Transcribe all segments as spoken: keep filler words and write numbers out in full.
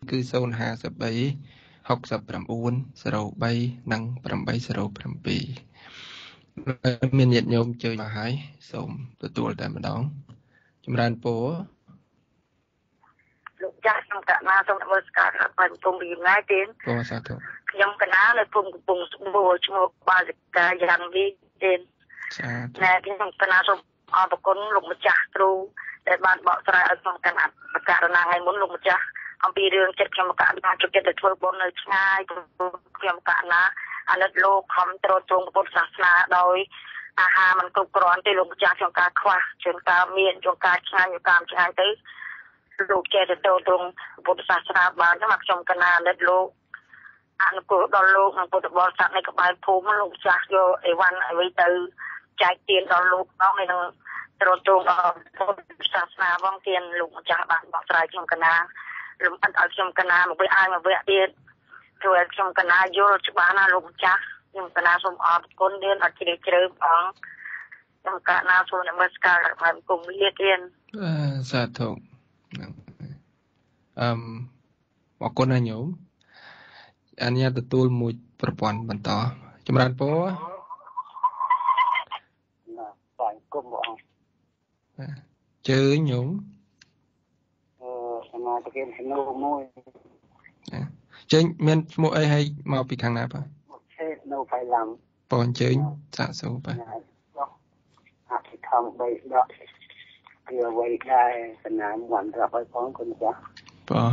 គឺศูនย์ ห้า สาม หก สาม ศูนย์ 03 និង eight ศูนย์ 7 មានញាតិញោមជើញមកហើយសូមទទួលតែម្ដងចម្រើនពរលោកចាស់ខ្ញុំកណាសូមនមស្ការដល់ព្រះគុំវិញ្ញាណទេពរសាធុខ្ញុំកណានៅភូមិកំពង់ស្បួរឈ្មោះបាសិកាយ៉ាងនេះទេសាធុណែខ្ញុំកណាសូមអរគុណលោកម្ចាស់គ្រូដែលបានបកស្រាយឲ្យខ្ញុំកណាបករណាថ្ងៃមុនលោកម្ចាស់អំពីរឿងចិត្តខ្ញុំកណាជួយចិត្តទៅធ្វើបុណ្យនៅឆ្ងាយខ្ញុំកណាអាណិតលោកខំត្រទ្រង់ពុទ្ធសាសនាដោយអាហារมันគ្រប់គ្រាន់ទេលោកម្ចាស់ក្នុងការខ្វះជួនកាលមានជួនកាលឆ្ងាយជួនកាលឆ្ងាយទៅលោកចេះទៅត្រង់ពុទ្ធសាសនាបានមកខ្ញុំកណាអាណិតលោកអនុគមដល់លោកនិងពុទ្ធបរិស័ទនៃក្បែរភូមិលោកម្ចាស់យកអីវ៉ាន់អ្វីទៅចែកទានដល់លោកផងហើយនឹងត្រង់ដល់ពុទ្ធសាសនាផងទានលោកម្ចាស់បានបកស្រាយខ្ញុំកណាលំអិតឲ្យខ្ញុំកណាមកវិញឲ្យមកវិញទៀតជួយឲ្យខ្ញុំកណាយល់ច្បាស់ណាលោកម្ចាស់ខ្ញុំកណាសូមអរគុណទៀតអត់ជ្រាបជ្រៅផងខ្ញុំកណាសូមនមស្ការដល់ព្រះគុំលាទៀតសាធុអឺអរគុណណាញោមអនុញ្ញាតទទួលមួយប្រព័ន្ធបន្តចម្រើនពរណាបាយគុំបងជើញញោមអឺសមាជិកស្នូមួយជើញមានឈ្មោះអីឲ្យមកពីខាងណាបាទឆេតនៅផៃឡាំបងជើញសាកសួរបាទអធិធម្មបីដកគឺអ្វីដែរសំណាមវ៉ាន់រាប់ឲ្យផងគុណចាស់បាទ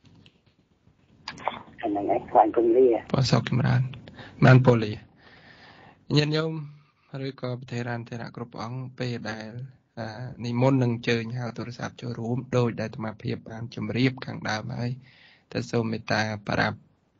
អាហ្នឹងឯងខ្លាញ់គុំលាបាទសុខចម្រើនបានពលីញាតិញោមឬក៏ប្រធានធរៈគ្រប់អង្គពេលដែលនិមន្តនឹងជើញហៅទូរស័ព្ទចូលរួមដោយដែលអាត្មាភាពបានជម្រាបខាងដើមហើយតែសូមមេត្តាប្រាប់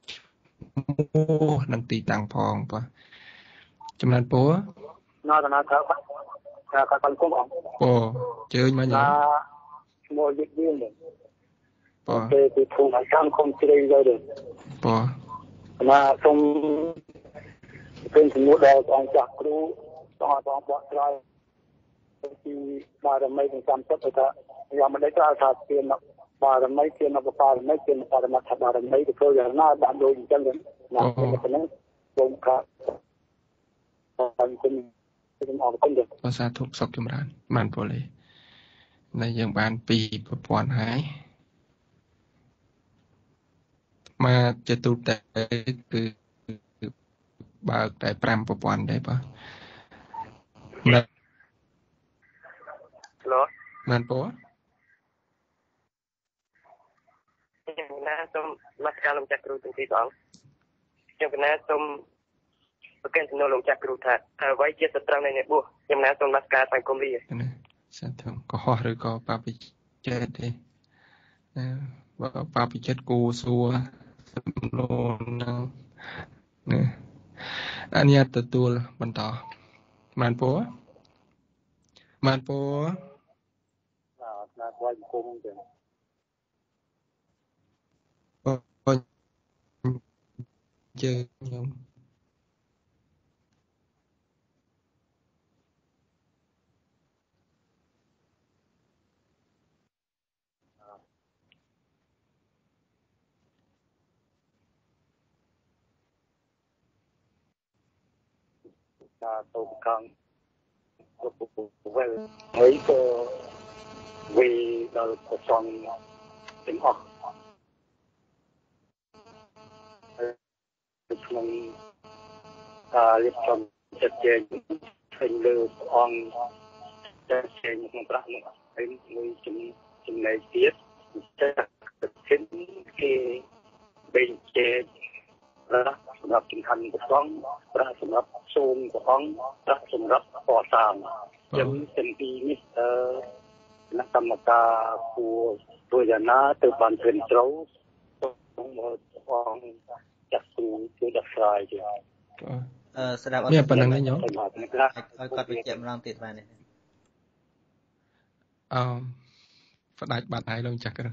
នឹងទីតាំងផងបាទចម្រើនពរណោតណាថាថាគាត់គុំអង្គពរជើញមកញោមឈ្មោះយិតយៀងបាទពេលទីភូមិឲ្យតាមគុំជ្រៃទៅទេបាទណាសូមเป็นสมมุติដល់អង្គចាស់គ្រូต้องឲ្យបងបកស្រាយពីបារមីទាំងតាមចិត្តថាយ៉ាងមិនដេចថាថាទានបារមីទានបបារមីទានបរមត្ថបារមីទៅធ្វើយ៉ាងណាដាក់ដូចអញ្ចឹងណាពេលហ្នឹងខ្ញុំក៏បានគុំខ្ញុំអរគុណដែរភាសាធុកសុខចម្រើនបានពលទេនៅយើងបានពីរប្រព័ន្ធហើយមកជាទូទៅគឺបើកតែ5ប្រព័ន្ធដែរបាទណាហឡូបានពរខ្ញុំណាសូមមកការលោកចាស់គ្រូទាំងពីរអង្គខ្ញុំកណាសូមប្រកាន់សំណួរលោកចាស់គ្រូថាអ្វីជាសត្រូវនៃអ្នកបួសខ្ញុំណាសូមមកការសង្គមលីណាសាធុកុហកឬក៏បាបិចិត្តទេណាបើបាបិចិត្តគូសួរសំណួរនឹងណាអនុញ្ញាតទទួលបន្តបានពរបានពរបាទណាស្វាយគុំទេបងជើញខ្ញុំតាទៅខាងវិញហើយក៏វាដល់ប្រសងទាំងអស់ក្នុងការរៀបចំចិត្តជែងឃើញលើព្រះអង្គចិត្តជែងក្នុងប្រាក់នោះហើយមួយចំណែកទៀតចិត្តចិត្តគេបែងចែកប្រាក់សម្រាប់ចំខាន់ព្រះអង្គប្រាក់សម្រាប់សូមព្រះអង្គប្រាក់សម្រាប់កសាងចឹងទាំងពីរនេះអឺគណៈកម្មការគួរធ្វើយ៉ាងណាទៅបានត្រឹមត្រូវក្នុងព្រះអង្គចាក់គ្រូជួយដោះស្រាយទៀតអឺស្ដាប់អត់មានប៉ុណ្្នឹងទេញោមឲ្យគាត់បញ្ជាក់ម្ដងទៀតបានទេអឺផ្ដាច់បាត់ហើយលោកចាស់គ្រូ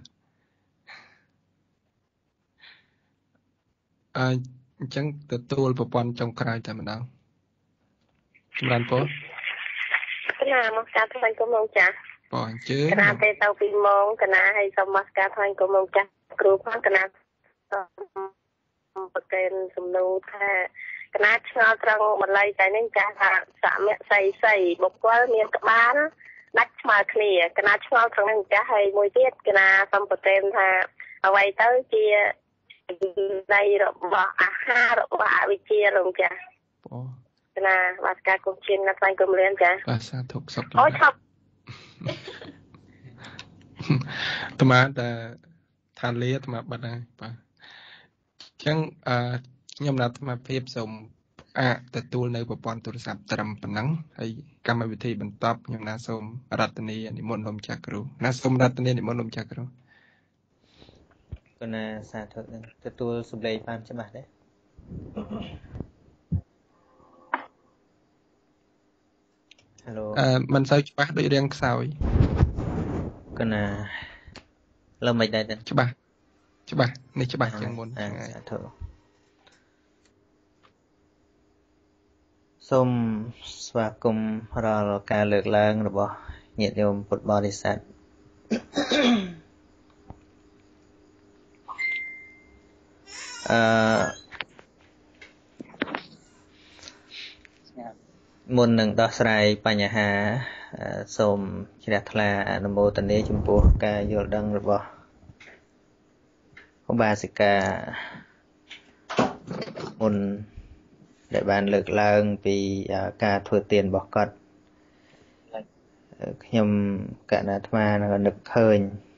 អឺអញ្ចឹងទទួលប្រព័ន្ធចុងក្រោយតែម្ដងចម្រើនពរកណាមកស្ការថ្លែងគុំលោកចាស់បងអញ្ជើញកណាទេទៅពីម៉ោងកណាឲ្យសូមមកស្ការថ្លែងគុំលោកចាស់គ្រូផងកណាប្រកេនសំណួរថាកណាឆ្ងល់ត្រង់ម្ល៉េះតែនេះចាស់ថាសមៈសីសីបុគ្គលមានក្បាលដាច់ស្មើគ្នាកណាឆ្ងល់ត្រង់នេះចាស់ហើយមួយទៀតកណាសំប្រកេនថាអ្វីទៅជានៃរបស់អាហាររបស់អវិជ្ជាលោកចាស់កណាបាទការគុំជិនណាថ្លៃគុំរៀនចាស់បាទសាធុសុខអូយឆប់អាត្មាតែថាលាអាត្មាបាត់ហើយបាទអញ្ចឹងអឺខ្ញុំណាត់អាត្មាភាពសូមអាចទទួលនៅប្រព័ន្ធទូរស័ព្ទត្រឹមប៉ុណ្ណឹងហើយកម្មវិធីបន្តខ្ញុំណាសូមរតនានិមន្តលោកម្ចាស់គ្រូណាសូមរតនានិមន្តលោកម្ចាស់គ្រូគណៈសាធុនឹងទទួលសម្លេងបានច្បាស់ទេហេឡូអឺមិនសូវច្បាស់ដូចរៀងខ្សោយគណៈលើមិនដែរទេច្បាស់ច្បាស់នេះច្បាស់ជាងមុនសាធុសូមស្វាគមន៍រាល់ការលើកឡើងរបស់ញាតិញោមពុទ្ធបរិស័ទអឺមុននឹងដោះស្រាយបញ្ហាសូមជ្រះថ្លាអនុមោទនាចំពោះការយល់ដឹងរបស់ឧបាសិកាមុនដែលបានលើកឡើងពីការធ្វើទានរបស់គាត់ខ្ញុំកណ្ដាអាត្មានឹងនឹកឃើញ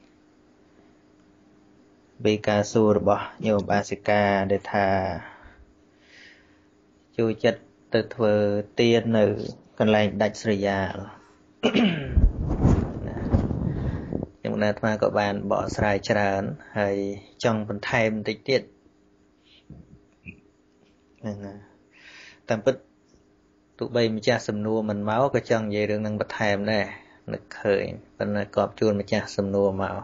ពីការសួររបស់ញោមបាសិកាដែលថាជួយចិត្តទៅធ្វើទាននៅកន្លែងដាច់ស្រយាលខ្ញុំកណ្ដាអាត្មាក៏បានបកស្រាយច្រើនហើយចង់បន្ថែមបន្តិចទៀតហ្នឹងណាតាមពិតទោះបីម្ចាស់សំណួរមិនមកក៏ចង់និយាយរឿងនឹងបន្ថែមដែរនឹកឃើញប៉ុន្តែក៏ជួនម្ចាស់សំណួរមក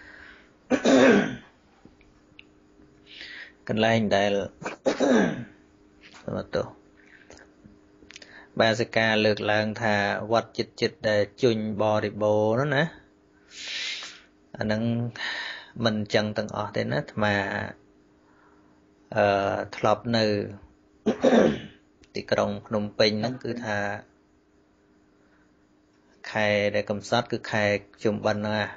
កន្លែងដែលមកទៅបាសិកាលើកឡើងថាវត្តចិត្តចិត្តដែលជញ្ញបរិបូរណ៍នោះណាអានឹងមិនចឹងទាំងអស់ទេណាអាត្មាអឺធ្លាប់នៅទីក្រុងភ្នំពេញហ្នឹងគឺថាខែដែលកំសត់គឺខែជុំបិណ្ឌហ្នឹង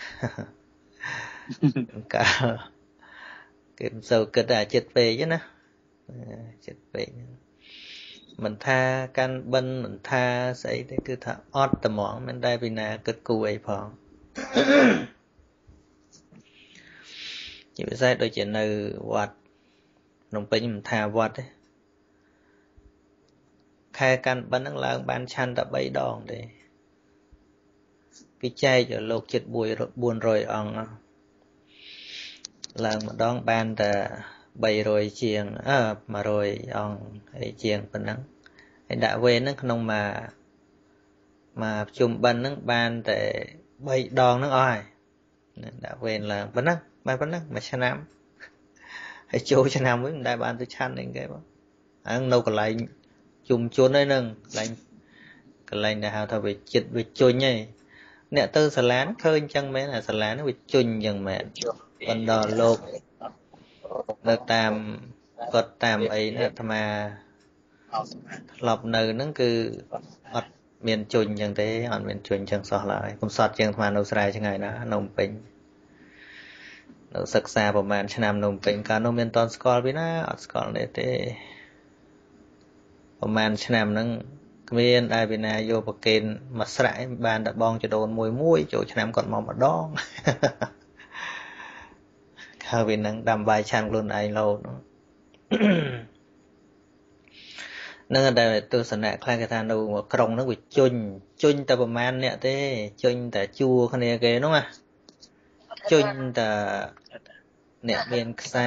កាលគេមិនសូវគិតថាចិត្តពេកណាចិត្តពេកមិនថាកាន់បិណ្ឌមិនថាស្អីទេគឺថាអត់ត្មងមិនដែលពីណាគិតគូអីផងជាពិសេសដូចជានៅវត្តភ្នំពេញមិនថាវត្តទេខែកាន់បិណ្ឌហ្នឹងឡើងបានឆាន់តែបីដងទេគេចែកឲ្យលោកចិត្តបួនរយអង្គឡើងម្ដងបានតែបីរយជាងអឺមួយរយអង្គហើយជាងប៉ុណ្ណឹងហើយដាក់វេនហ្នឹងក្នុងមួយមួយប្រជុំបិណ្ឌហ្នឹងបានតែបីដងហ្នឹងអស់ហើយដាក់វេនឡើងប៉ុណ្ណឹងបានប៉ុណ្ណឹងមួយឆ្នាំហើយចូលឆ្នាំវិញមិនដែលបានទៅឆាន់អីគេបងហ្នឹងនៅកន្លែងជុំជន់ហ្នឹងកន្លែងកន្លែងដែលហៅថាវាចិត្តវាជញ្ញឯងអ្នកទៅសាលាឃើញអញ្ចឹងមែនអាសាលាហ្នឹងវាជញ្ញអញ្ចឹងមែនបណ្ដោលោកនៅតាមគាត់តាមអីណាអាត្មាធ្លាប់នៅហ្នឹងគឺអត់មានជញ្ញអញ្ចឹងទេអត់មានជញ្ញអញ្ចឹងសោះឡើយកំសត់ជាងអាត្មានៅស្រែឆ្ងាយណាស់នៅភ្នំពេញនៅសិក្សាប្រហែលឆ្នាំនៅភ្នំពេញកាលនោះមានតន់ស្គាល់ពីណាអត់ស្គាល់ទេទេប្រហែលឆ្នាំហ្នឹងគ្មានដែលពីណាយកប្រកេនមកស្រាក់បានតែបងចដូនមួយមួយចូលឆ្នាំគាត់មកម្ដងហើយវានឹងដាំបាយឆាន់ខ្លួនឯងលោតនឹងតែទស្សនៈខ្លះគេថានៅក្រុងហ្នឹងវាជញ្ញជញ្ញតែប្រហែលអ្នកទេជញ្ញតែជួគ្នាគេហ្នឹងណាជញ្ញតែអ្នកមានខ្សែ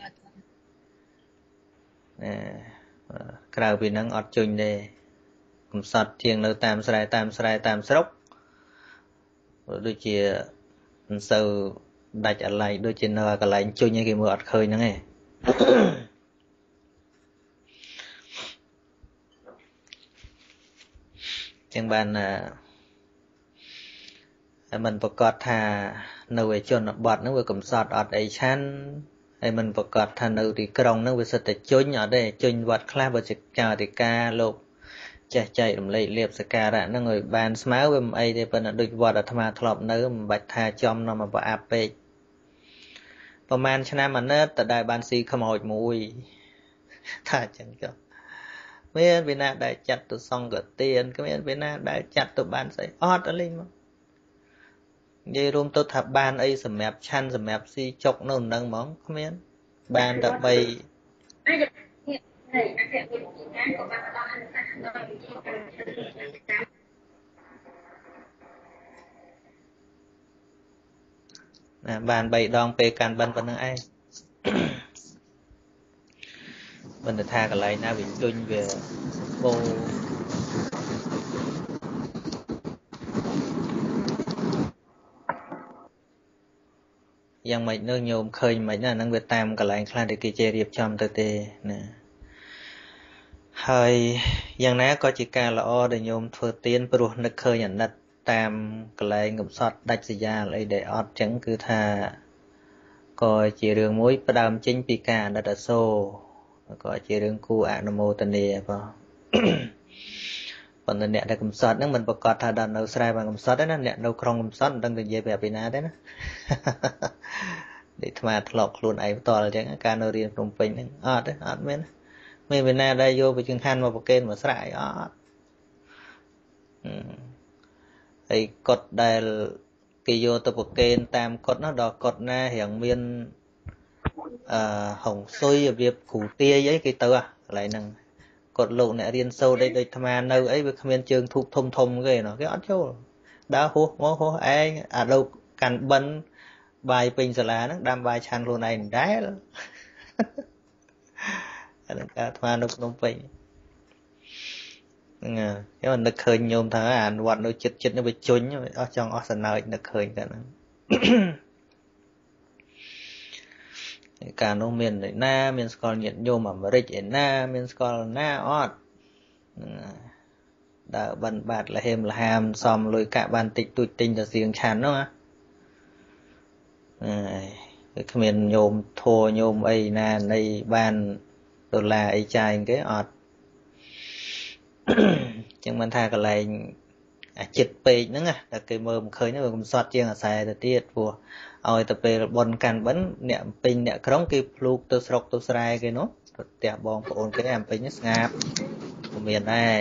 ណាក្រៅពីហ្នឹងអត់ជញ្ញទេកំសត់ជាងនៅតាមស្រែតាមស្រែតាមស្រុកដូចជាមិនសូវដាច់អាឡ័យដូចជានៅកន្លែងជញ្ញឯងគេមើលអត់ឃើញហ្នឹងឯងចឹងបាន mìnhประกอบថានៅឯជនបទហ្នឹងវាកំសត់អត់អីឆាន់ហើយមិនប្រកបថានៅទីក្រុងហ្នឹងវាសិតតែជញ្ញអត់ទេជញ្ញវត្តខ្លះបើជាចៅអធិការលោកចេះចែករំលែកលៀបសក្ការៈហ្នឹងឲ្យបានស្មើវាមិនអីទេប៉ុន្តែដូចវត្តអាត្មាធ្លាប់នៅមិនបាច់ថាចំនាំមកប្រអាប់ពេកប្រហែលឆ្នាំអាណិតតដែលបានស៊ីខ្មោចមួយថាអញ្ចឹងចុះមានវិណាដែលចាត់ទៅសង្កទានគ្មានវិណាដែលចាត់ទៅបានស្អីអត់អីមកនិយាយរួមទៅថាបានអីសម្រាប់ឆាន់សម្រាប់ស៊ីចុកនៅនឹងហ្មងគ្មានបានតែបីណាបានបីដងពេលកាន់បិណ្ឌប៉ុណ្្នឹងឯងមិនទៅថាកន្លែងណាវាជុញវាបោយ៉ាងម៉េចនោះញោមឃើញមិនណាហ្នឹងវាតាមកន្លែងខ្លះដែលគេចេះរៀបចំទៅទេណាហើយយ៉ាងណាក៏ជាការល្អដែលញោមធ្វើទានព្រោះនឹកឃើញអាណិតតាមកន្លែងកំសត់ដាច់សយ៉ាលអីដែលអត់ចឹងគឺថាក៏ជារឿងមួយផ្ដើមចេញពីការអាណិតអាសូរក៏ជារឿងគួរអនុមោទនាបងប៉ុន្តែអ្នកដែលកំសត់ហ្នឹងមិនប្រកាសថាដល់នៅស្រែបានកំសត់ទេណាអ្នកនៅក្រុងកំសត់មិនដឹងទៅនិយាយប្រាប់ពីណាទេណានេះថ្មធ្លាប់ខ្លួនឯងផ្ទាល់អញ្ចឹងការនៅរៀនភ្នំពេញហ្នឹងអត់ទេអត់មានមានពីណាដែលយកវិចង្ហាន់មកប្រគេនមកស្រែអត់ហើយកុដដែលគេយកទៅប្រគេនតាមកុដនោះដល់កុដណារៀងមានអឺហុងស៊ុយរបៀបគ្រូទាយអីគេទៅកន្លែងហ្នឹងគាត់លោកអ្នករៀនសូត្រអីដូចអាត្មានៅអីវាគ្មានជើងធូបធំធំគេណោះគេអត់ចូលដើរហួសមកហួសឯងអាលោកកាន់បិណ្ឌបាយពេញសាលាហ្នឹងដាំបាយឆាន់ខ្លួនឯងដែរអានឹងអាត្មានៅភ្នំពេញហ្នឹងហើយខ្ញុំនឹកឃើញញោមថាអាវត្តនៅចិត្តចិត្តនេះវាជុញអស់ចង់អស់សណើចនឹកឃើញតែហ្នឹងការនោះមានឯណាមានស្គាល់ញាតិញោមអាមេរិកឯណាមានស្គាល់ណាអត់ដើរបិណ្ឌបាតលហេមលហាមសំលុយកាក់បានតិចទូចទិញទៅសៀងឆាន់ហ្នឹងណាគឺគ្មានញោមធัวញោមអីណានៃបានដុល្លារអីចាយគេអត់ចឹងមិនថាកន្លែងអាចិត្តពេកហ្នឹងណាតែគេមើលមិនឃើញហ្នឹងវាកំសត់ជាងអាស្រ័យទៅទៀតព្រោះឲ្យទៅពេលបនកាន់បិណ្ឌអ្នកពេញអ្នកក្រុងគេភ្លូកទៅស្រុកទៅស្រែគេនោះទៅផ្ទះបងប្អូនគេអាពេញស្ងាត់ក៏មានដែរ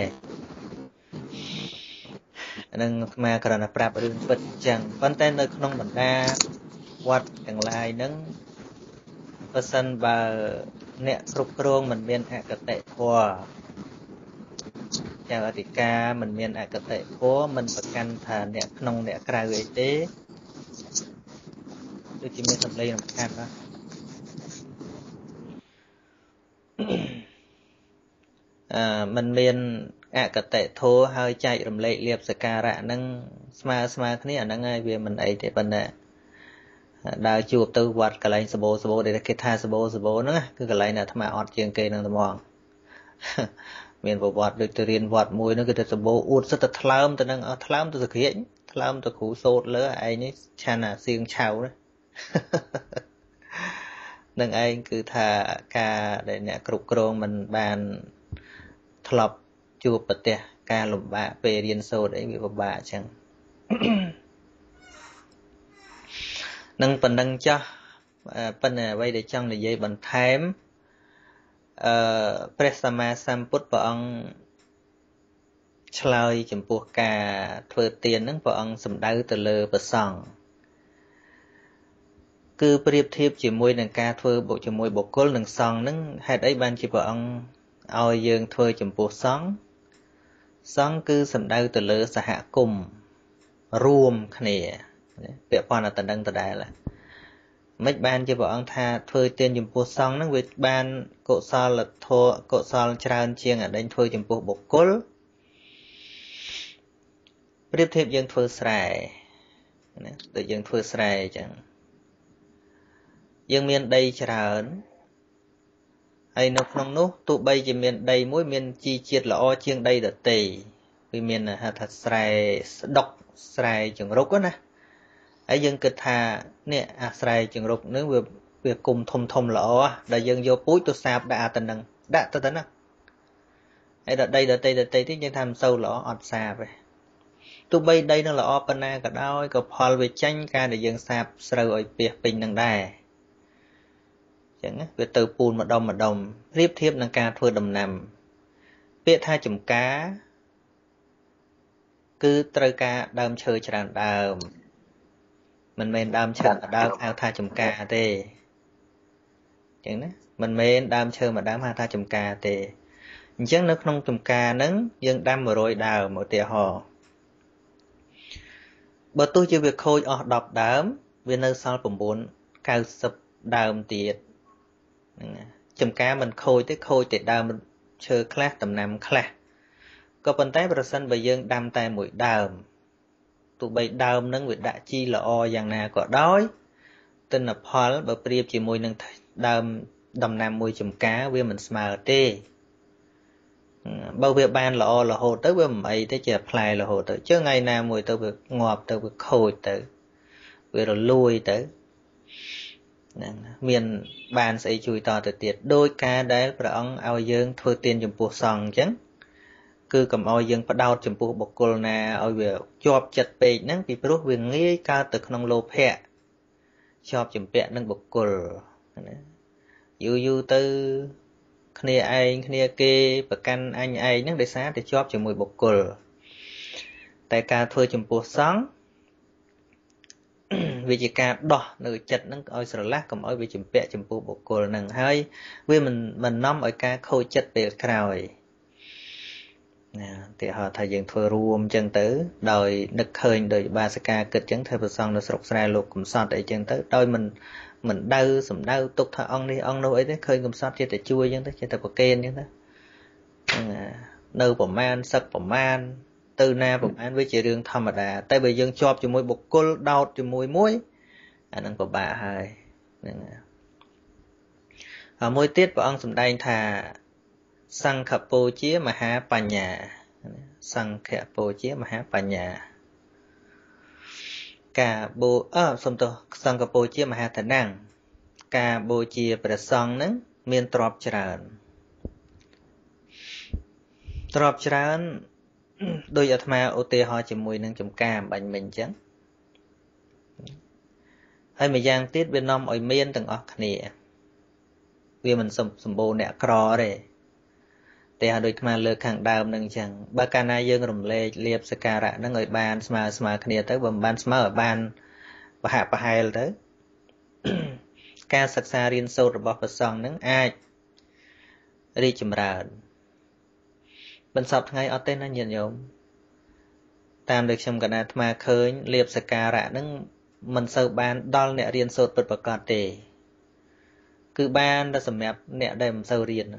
អានឹងអាត្មាគ្រាន់តែប្រាប់រឿងពិតអញ្ចឹងប៉ុន្តែនៅក្នុងបណ្ដាវត្តទាំងឡាយហ្នឹងបើសិនបើអ្នកគ្រប់គ្រងមិនមានអកតេធម៌ចៅអធិការមិនមានអកតេធម៌មិនប្រកាន់ថាអ្នកក្នុងអ្នកក្រៅអីទេដូចជាមានសម្លេងរំខានណាអឺมันមានអកតេធម៌ហើយចែករំលែកលៀបសក្ការៈហ្នឹងស្មើស្មើគ្នាអាហ្នឹងហើយវាមិនអីទេប៉ុន្តែដើរជួបទៅវត្តកន្លែងសបោសបោដែលគេថាសបោសបោហ្នឹងគឺកន្លែងអាត្មាអត់ជាងគេហ្នឹងតែហ្មងមានប្រវត្តិដូចទៅរៀនវត្តមួយហ្នឹងគឺទៅសបោអួតសិតតែថ្លើមទៅនឹងអស់ថ្លើមទៅសក្រាចថ្លើមទៅគ្រូសូត្រលើឯងនេះឆានអាសៀងឆៅណានឹងឯងគឺថាការដែលអ្នកគ្រប់គ្រងមិនបានធ្លាប់ជួបប្រទះការលំបាកពេលរៀនសូត្រអីវាពិបាកអញ្ចឹងនឹងប៉ុណ្ណឹងចោះប៉ុន្តែអ្វីដែលចង់និយាយបន្ថែមអឺព្រះសម្មាសម្ពុទ្ធព្រះអង្គឆ្លើយចំពោះការធ្វើទានហ្នឹងព្រះអង្គសំដៅទៅលើព្រះសង្ឃគឺប្រៀបធៀបជាមួយនឹងការធ្វើបុកជាមួយបុគ្គលនិងសង្ឃហ្នឹងហេតុអីបានជាព្រះអង្គឲ្យយើងធ្វើចំពោះសង្ឃសង្ឃគឺសំដៅទៅលើសហគមន៍រួមគ្នាពាក់ព័ន្ធទៅនឹងដដែលមិនបានជាព្រះអង្គថាធ្វើទានចំពោះសង្ឃហ្នឹងវាបានកុសលធម៌កុសលច្រើនជាងអាដែលធ្វើចំពោះបុគ្គលប្រៀបធៀបយើងធ្វើស្រែណាដូចយើងធ្វើស្រែអញ្ចឹងយើងមានដីច្រើនហើយនៅក្នុងនោះទោះបីជាមានដីមួយមានជីជាតិល្អជាងដីដទៃវាមានហៅថាស្រែស្ដុកស្រែចង្រុកណាហើយយើងគិតថានេះអាស្រ័យជង្រុកនឹងវាវាគុំធំធំល្អដែលយើងយកពូជទៅសាបដាក់អាទៅនឹងដាក់ទៅទៅហ្នឹងហើយដល់ដីដតីដតីទៀតយើងថាមិនសូវល្អអត់សាបទេទោះបីដីនឹងល្អប៉ុណ្ណាក៏ដោយក៏ផលវាចាញ់ការដែលយើងសាបស្រូវឲ្យពាសពេញនឹងដែរអញ្ចឹងវាទៅពូនម្ដុំម្ដុំប្រៀបធៀបនឹងការធ្វើដំណាំពាក្យថាចំការគឺត្រូវការដើមឈើច្រើនដើមមិនមែនដើមឈើមួយដើមហៅថាចំការទេអញ្ចឹងណាមិនមែនដើមឈើមួយដើមហៅថាចំការទេអញ្ចឹងនៅក្នុងចំការហ្នឹងយើងដាំមួយរយដើមឧទាហរណ៍បើទោះជាវាខូចអស់ដប់ដើមវានៅសល់៩ កៅសិបដើមទៀតហ្នឹងចំការមិនខូចទេខូចតែដើមឈើខ្លះដំណាំខ្លះក៏ប៉ុន្តែប្រសិនបើយើងដាំតែមួយដើមទោះបីដើមហ្នឹងវាដាក់ជីល្អយ៉ាងណាក៏ដោយទិន្នផលបើប្រៀបជាមួយនឹងដើមដំណាំមួយចំការវាមិនស្មើទេបើវាបានល្អរហូតទៅវាមិនអីទេជាផ្លែរហូតទៅជើថ្ងៃណាមួយទៅវាងាប់ទៅវាខូចទៅវារលួយទៅហ្នឹងមានបានស្អីជួយតទៅទៀតដោយការដែលព្រះអង្គឲ្យយើងធ្វើទានចំពោះសង្ឃអញ្ចឹងគឺកុំឲ្យយើងផ្ដោតចំពោះបុគ្គលណាឲ្យវាជាប់ចិត្តពេកហ្នឹងពីព្រោះវាងាយកើតទៅក្នុងលោភៈជាប់ជំពាក់នឹងបុគ្គលណាយូរយូរទៅគ្នាឯងគ្នាគេប្រកាន់អញឯងហ្នឹងដោយសារតែជាប់ជាមួយបុគ្គលតែការធ្វើចំពោះសង្ឃវាជាការដោះនៅចិត្តហ្នឹងឲ្យស្រឡះកុំឲ្យវាជំពាក់ចំពោះបុគ្គលហ្នឹងហើយវាមិនមិននាំឲ្យការខូចចិត្តពេលក្រោយណាទីហោថាយើងធ្វើរួមអញ្ចឹងទៅដោយនឹកឃើញដោយបាសិកាគិតអញ្ចឹងធ្វើប្រសងនៅស្រុកស្រែលោកកំសត់អីចឹងទៅដោយមិនមិនដៅសំដៅទុកថាអង្គនេះអង្គនោះអីទេឃើញកំសត់ចិត្តតែជួយអញ្ចឹងទៅចិត្តតែប្រកេនអញ្ចឹងទៅនៅប្រមាណសឹកប្រមាណទៅណាប្រមាណវាជារឿងធម្មតាតែបើយើងជាប់ជាមួយបុគ្គលដោតជាមួយមួយអានឹងពិបាកហើយហ្នឹងហើយមួយទៀតព្រះអង្គសម្ដែងថាសង្ឃពោជាមហាបញ្ញាសង្ឃពោជាមហាបញ្ញាការបូអសំទោសសង្ឃពោជាមហាតនាំងការបូជាព្រះសង្ឃហ្នឹងមានទ្រព្យច្រើនទ្រព្យច្រើនដោយអាត្មាឧទាហរណ៍ជាមួយនឹងចំការបាញ់មិញអញ្ចឹងហើយមួយយ៉ាងទៀតវានាំឲ្យមានទាំងអស់គ្នាវាមិនសម្បូរអ្នកក្រទេតែឲ្យដូចអាត្មាលើកខាងដើមនឹងអញ្ចឹងបើកាលណាយើងរំលែកលៀបសក្ការៈហ្នឹងឲ្យបានស្មើស្មើគ្នាទៅបើមិនបានស្មើឲ្យបានប្រហាក់ប្រហែលទៅការសិក្សារៀនសូត្ររបស់ព្រះសង្ឃហ្នឹងអាចរីកចម្រើនបន្សពថ្ងៃអត់ទេណាញាតិញោមតាមដែលខ្ញុំកណាអាត្មាឃើញលៀបសក្ការៈហ្នឹងមិនសូវបានដល់អ្នករៀនសូត្រពិតប្រាកដទេគឺបានតែសម្រាប់អ្នកដែលមិនសូវរៀន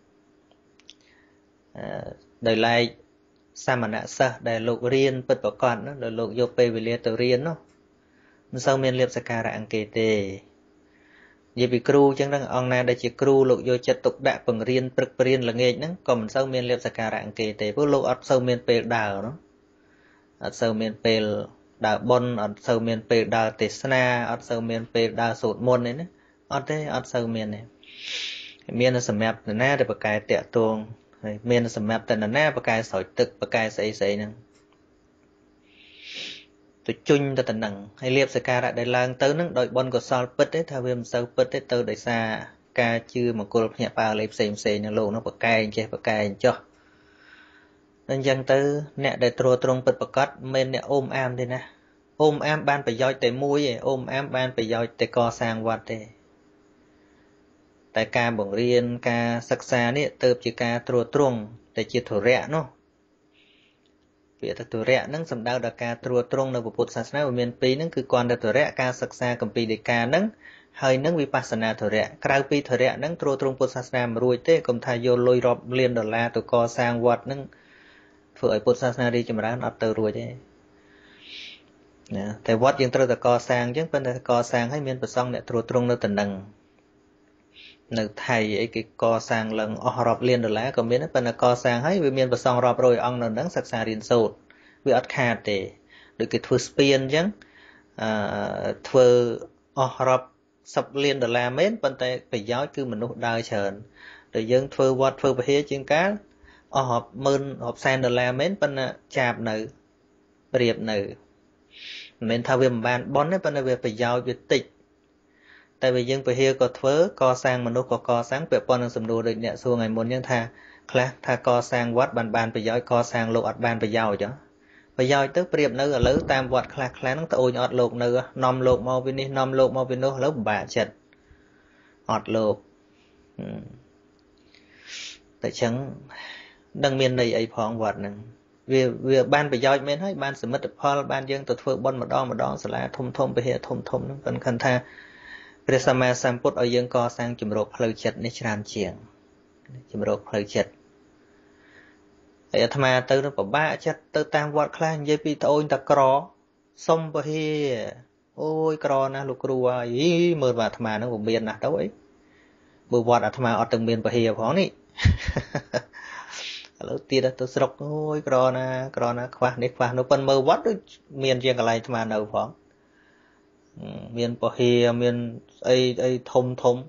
ដោយឡែកសាមណសិស្សដែលលោករៀនពិតប្រាកដណាដែលលោកយកពេលវេលាទៅរៀននោះមិនសូវមានលៀបសក្ការៈអង្គទេនិយាយពីគ្រូអញ្ចឹងដល់អង្គណាដែលជាគ្រូលោកយកចិត្តទុកដាក់បង្រៀនព្រឹកព្រៀនល្ងាចហ្នឹងក៏មិនសូវមានលៀបសក្ការៈអង្គទេព្រោះលោកអត់សូវមានពេលដើរណាអត់សូវមានពេលដើរបុណ្យអត់សូវមានពេលដើរទេសនាអត់សូវមានពេលដើរសូត្រមន្តទេណាអត់ទេអត់សូវមានទេមានតែសម្រាប់នរណាដែលប្រកែកតាក់ទងហើយមានសម្រាប់តណ្ណាបកាយស្រោចទឹកបកាយស្អីស្អីហ្នឹងទៅជុញទៅតំណឹងហើយលៀបសក្ការៈដែលឡើងទៅហ្នឹងដោយបុណ្យកុសលពិតទេថាវាមិនសូវពិតទេទៅដោយសារការជឿមង្គលភ្ញាក់ផ្អើលផ្សេងផ្សេងនៅលោកនោះបកាយចេះបកាយចោះអញ្ចឹងទៅអ្នកដែលត្រួតត្រងពិតប្រកបមិនអ្នកអូមអាមទេណាអូមអាមបានប្រយោជន៍តែមួយឯងអូមអាមបានប្រយោជន៍តែកសាងវត្តទេតែការបង្រៀនការសិក្សានេះទៅជាការត្រួតត្រងតែជាធរៈនោះពាក្យថាធរៈហ្នឹងសំដៅដល់ការត្រួតត្រងនៅពុទ្ធសាសនាវាមានពីរហ្នឹងគឺគន្ធធរៈការសិក្សាគម្ពីរដីកាហ្នឹងហើយនឹងវិបស្សនាធរៈក្រៅពីធរៈហ្នឹងត្រួតត្រងពុទ្ធសាសនាមិនរួចទេកុំថាយកលុយរាប់លានដុល្លារទៅកសាងវត្តហ្នឹងធ្វើឲ្យពុទ្ធសាសនារីចម្រើនអត់ទៅរួចទេណាតែវត្តយើងត្រូវតែកសាងអញ្ចឹងប៉ុន្តែកសាងឲ្យមានប្រសងអ្នកត្រួតត្រងនៅតំណឹងនៅថៃអីគេកសាងឡើងអស់រាប់លានដុល្លារក៏មានដែរប៉ុន្តែកសាងហើយវាមានប្រសងរាប់រយអង្គនៅហ្នឹងសិក្សារៀនសូត្រវាអត់ខាតទេដូចគេធ្វើស្ពានអញ្ចឹងធ្វើអស់រាប់សិបលានដុល្លារមែនប៉ុន្តែប្រយោជន៍គឺមនុស្សដើរច្រើនតែយើងធ្វើវត្តធ្វើពហិជាងកាលអស់រាប់ម៉ឺនរាប់សែនដុល្លារមែនប៉ុន្តែចាបនៅប្រៀបនៅមិនមែនថាវាមិនបានបន់ទេប៉ុន្តែវាប្រយោជន៍វាតិចតែបើយើងពហិក៏ធ្វើកសាងមនុស្សក៏កសាងពាក់ព័ន្ធនឹងសំណួរដូចអ្នកសួរថ្ងៃមុនអញ្ចឹងថាខ្លះថាកសាងវត្តបានបានប្រយោជន៍កសាងលោកអត់បានប្រយោជន៍ប្រយោជន៍ទៅប្រៀបនៅឥឡូវតាមវត្តខ្លះខ្លះហ្នឹងត្អូញអត់លោកនៅនាំលោកមកពីនេះនាំលោកមកពីនោះឥឡូវពិបាកចិត្តអត់លោកតែចឹងនឹងមានន័យអីផងវត្តហ្នឹងវាវាបានប្រយោជន៍មែនហើយបានសមិទ្ធផលបានយើងទៅធ្វើបុណ្យម្ដងម្ដងសាលាធំធំពហិធំធំហ្នឹងប៉ុន្តែថាព្រះសម្មាសម្ពុទ្ធឲ្យយើងកសាងជំរកផ្លូវចិត្តនេះច្រើនជាងជំរកផ្លូវចិត្តហើយអាត្មាទៅនឹងពិបាកចិត្តទៅតាមវត្តខ្លះនិយាយពីត្អូញតក្រសុំពហិអូយក្រណាស់លោកគ្រូអើយមើលអាត្មាហ្នឹងវាមានណាស់ទៅអីបើវត្តអាត្មាអត់ទាំងមានពហិផងនេះឥឡូវទៀតទៅស្រុកអូយក្រណាក្រណាខ្វះនេះខ្វះនោះប៉ុន្តែមើលវត្តដូចមានជាងកន្លែងអាត្មានៅផងមានពហិមានអីអីធំធំ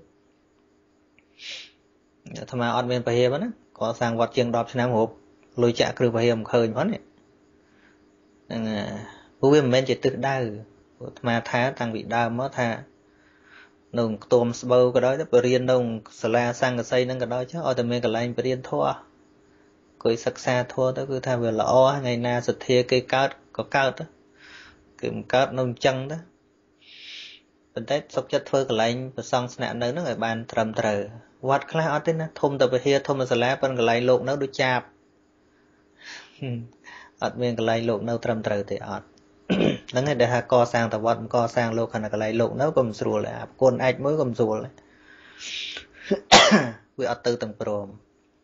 អាត្មាអត់មានពហិប៉ុណ្ណាក៏សាងវត្តជាងដប់ឆ្នាំរូបលុយចាក់គ្រឹះពហិមិនឃើញផងនេះហ្នឹងព្រោះវាមិនមែនជាទិសដៅអាត្មាថាតាំងពីដើមមកថានៅខ្ទមស្បូវក៏ដោយទៅបរៀននៅសាលាសង្ឃសីហ្នឹងក៏ដោយចុះឲ្យតែមានកន្លែងបរៀនធម៌គួយសិក្សាធម៌ទៅគឺថាវាល្អថ្ងៃណាសទ្ធាគេកើតក៏កើតគឺមិនកើតនៅអញ្ចឹងទៅប៉ុន្តែសុខចិត្តធ្វើកន្លែងប្រសង់ស្នាក់នៅហ្នឹងឲ្យបានត្រឹមត្រូវវត្តខ្លះអត់ទេណាធំតែពហិធំតែសាលាប៉ុន្តែកន្លែងលោកនៅដូចចាបអត់មានកន្លែងលោកនៅត្រឹមត្រូវទេអត់ហ្នឹងឯងដែលថាកសាងតវត្តមិនកសាងលោកខណៈកន្លែងលោកនៅក៏មិនស្រួលដែរអាគុណអាចមួយក៏មិនស្រួលដែរវាអត់ទៅទាំងព្រម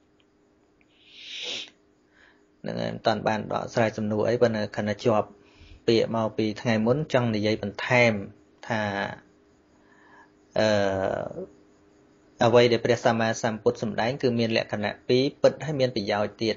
ហ្នឹងហើយមិនតាន់បានដកស្រ័យសំណួរអីប៉ុន្តែខណៈជាប់ពាក្យមកពីថ្ងៃមុនចង់និយាយបន្ថែមថាអឺអ្វីដែលព្រះសម្មាសម្ពុទ្ធសម្ដែងគឺមានលក្ខណៈពីរពិតហើយមានប្រយោជន៍ទៀត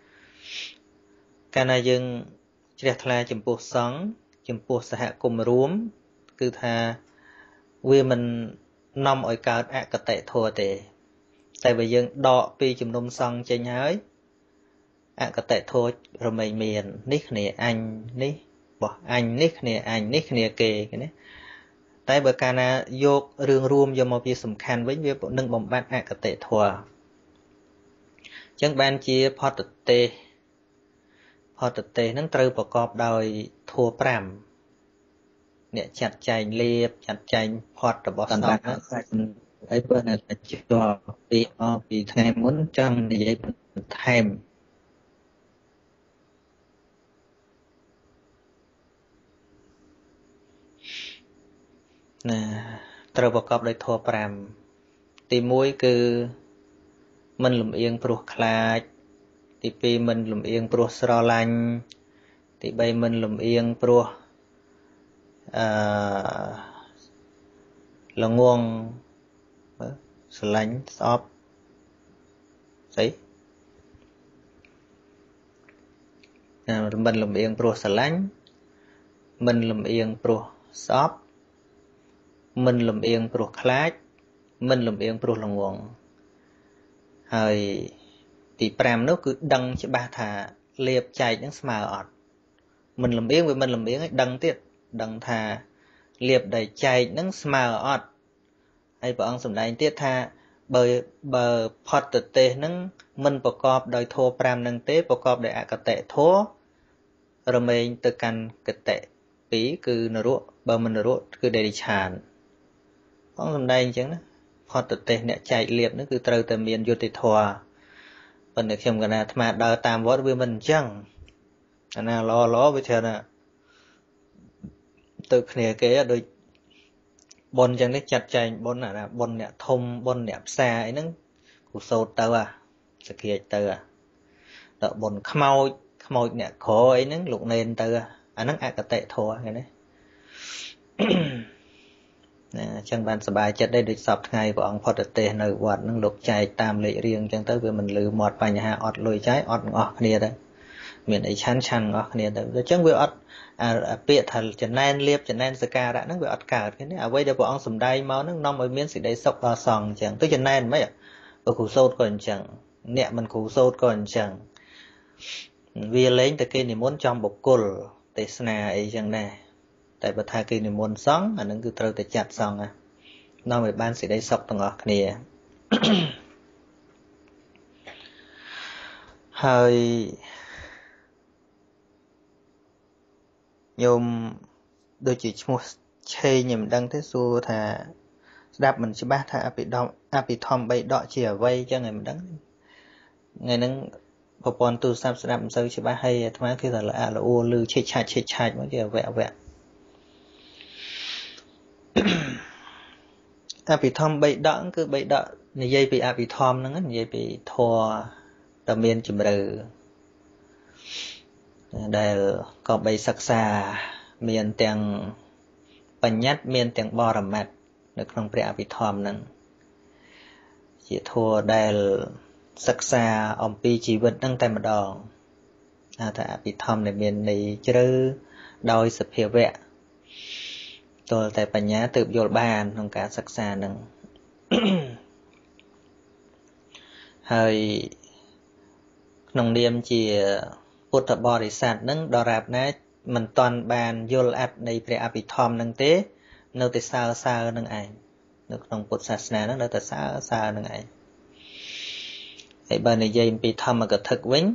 កាលណាយើងជ្រះថ្លាចំពោះសង្ឃចំពោះសហគមន៍រួមគឺថាវាមិននាំឲ្យកើតអកតេធម៌ទេតែបើយើងដកពីជំនុំសង្ឃចេញហើយអកតេធម៌រមែងមាននេះគ្នាអញនេះបោះអញនេះគ្នាអញនេះគ្នាគេណាតែបើកាលណាយករឿងរួមយកមកវាសំខាន់វិញវានឹងបំបត្តិអកតេធម៌អញ្ចឹងបានជាផតទេសផតទេសហ្នឹងត្រូវប្រកបដោយធម៌ប្រាំអ្នកចាត់ចែងលៀបចាត់ចែងផតរបស់សង្ឃអីបើតែជាតពីអពីថ្ងៃមុនចង់និយាយបន្ថែមណាត្រូវប្រកបដោយធម៌ប្រាំទីមួយគឺមិនលំអៀងព្រោះខ្លាចទីពីរមិនលំអៀងព្រោះស្រឡាញ់ទីបីមិនលំអៀងព្រោះអឺល្ងងស្រឡាញ់ស្អប់ស្អីមិនលំអៀងព្រោះស្រឡាញ់មិនលំអៀងព្រោះស្អប់មិនលំអៀងព្រោះខ្លាចមិនលំអៀងព្រោះល្ងងហើយទីប្រាំនោះគឺដឹងច្បាស់ថាលៀបចែកនឹងស្មើអត់មិនលំអៀងវាមិនលំអៀងឲ្យដឹងទៀតដឹងថាលៀបដែលចែកនឹងស្មើអត់ហើយព្រះអង្គសម្ដែងទៀតថាបើបើផតទេសនឹងមិនប្រកបដោយធម៌ប្រាំនឹងទេប្រកបដោយអកតេធម៌រមែងទៅកាន់កតេពីរគឺនរកបើមិននរកគឺដេរិឆានព្រះអង្គសម្ដែងអញ្ចឹងណាផតទេសអ្នកចែកលៀបនឹងគឺត្រូវតែមានយុត្តិធម៌ប៉ុន្តែខ្ញុំកណាអាត្មាដើរតាមវត្តវាមិនអញ្ចឹងអាណាល្អល្អវាច្រើនណាទៅគ្នាគេដូចបុណ្យអញ្ចឹងនេះចាត់ចែងបុណ្យអាណាបុណ្យអ្នកធំបុណ្យអ្នកផ្សារអីហ្នឹងគូសោតទៅអាសក្រាចទៅអាដល់បុណ្យខ្មោចខ្មោចអ្នកក្រអីហ្នឹងលោកនេនទៅអាហ្នឹងអកតេធម៌ឃើញទេណាអញ្ចឹងបានសប្បាយចិត្តដែរដូចសពថ្ងៃព្រះអង្គផុតទេសនៅវត្តហ្នឹងលោកចែកតាមលេខរៀងអញ្ចឹងទៅវាមិនលឺមាត់បញ្ហាអត់លុយចាយអត់ទាំងអស់គ្នាទៅ miền ấy chán chán ngọc này rồi chẳng vừa ọt à bịa thật cho nên liệp cho nên saka đã nó vừa ọt cả cái này à bây giờ bọn ông sầm đai máu nó nong ở miếng xịt đấy sọc vào sòng chẳng tới cho nên mấy ạ ở khu sốt còn chẳng nè mình khu sốt còn chẳng vì lấy từ kia thì muốn trong bọc cồn để sna ấy chẳng nè tại bậc thang kia thì muốn sống anh nó cứ trâu để chặt xong à nó mới ban xịt đấy sọc tầng ngọc này hơi nhôm đôi chỉ mua chơi nhầm đăng thế xu thà đáp mình chỉ bác thà api đom api thom bay đọ chỉ ở vây cho ngày mình đăng ngày nắng bộ phận tu sắp đáp mình sâu chỉ bác hay thằng khi là là là ô lư chơi chai chơi chai mới chỉ ở vẹo vẹo api thom bay đọ cứ bay đọ này dây bị api thom nó dây bị thua tầm miên chìm rừ đây có bay sắc xa miền tiếng bánh nhát miền tiếng bò rầm mát được trong bệ bị thòm nâng chỉ thua đây sắc xa ông pi chỉ vật nâng tay mà đòn à ta bị thòm này miền này chứ đôi sập hiệu vẹ tôi tại bánh nhát tự vô bàn trong cả sắc xa nâng hơi nông niệm chỉ Phật thập bò để sạt nâng đò rạp ná mình toàn bàn vô áp này về áp bị thòm nâng tế nâu tế sao sao nâng ảnh nước nông Phật sạt nà nâng nâu tế sao sao nâng ảnh hãy bà này dây bị thòm mà cực thực vĩnh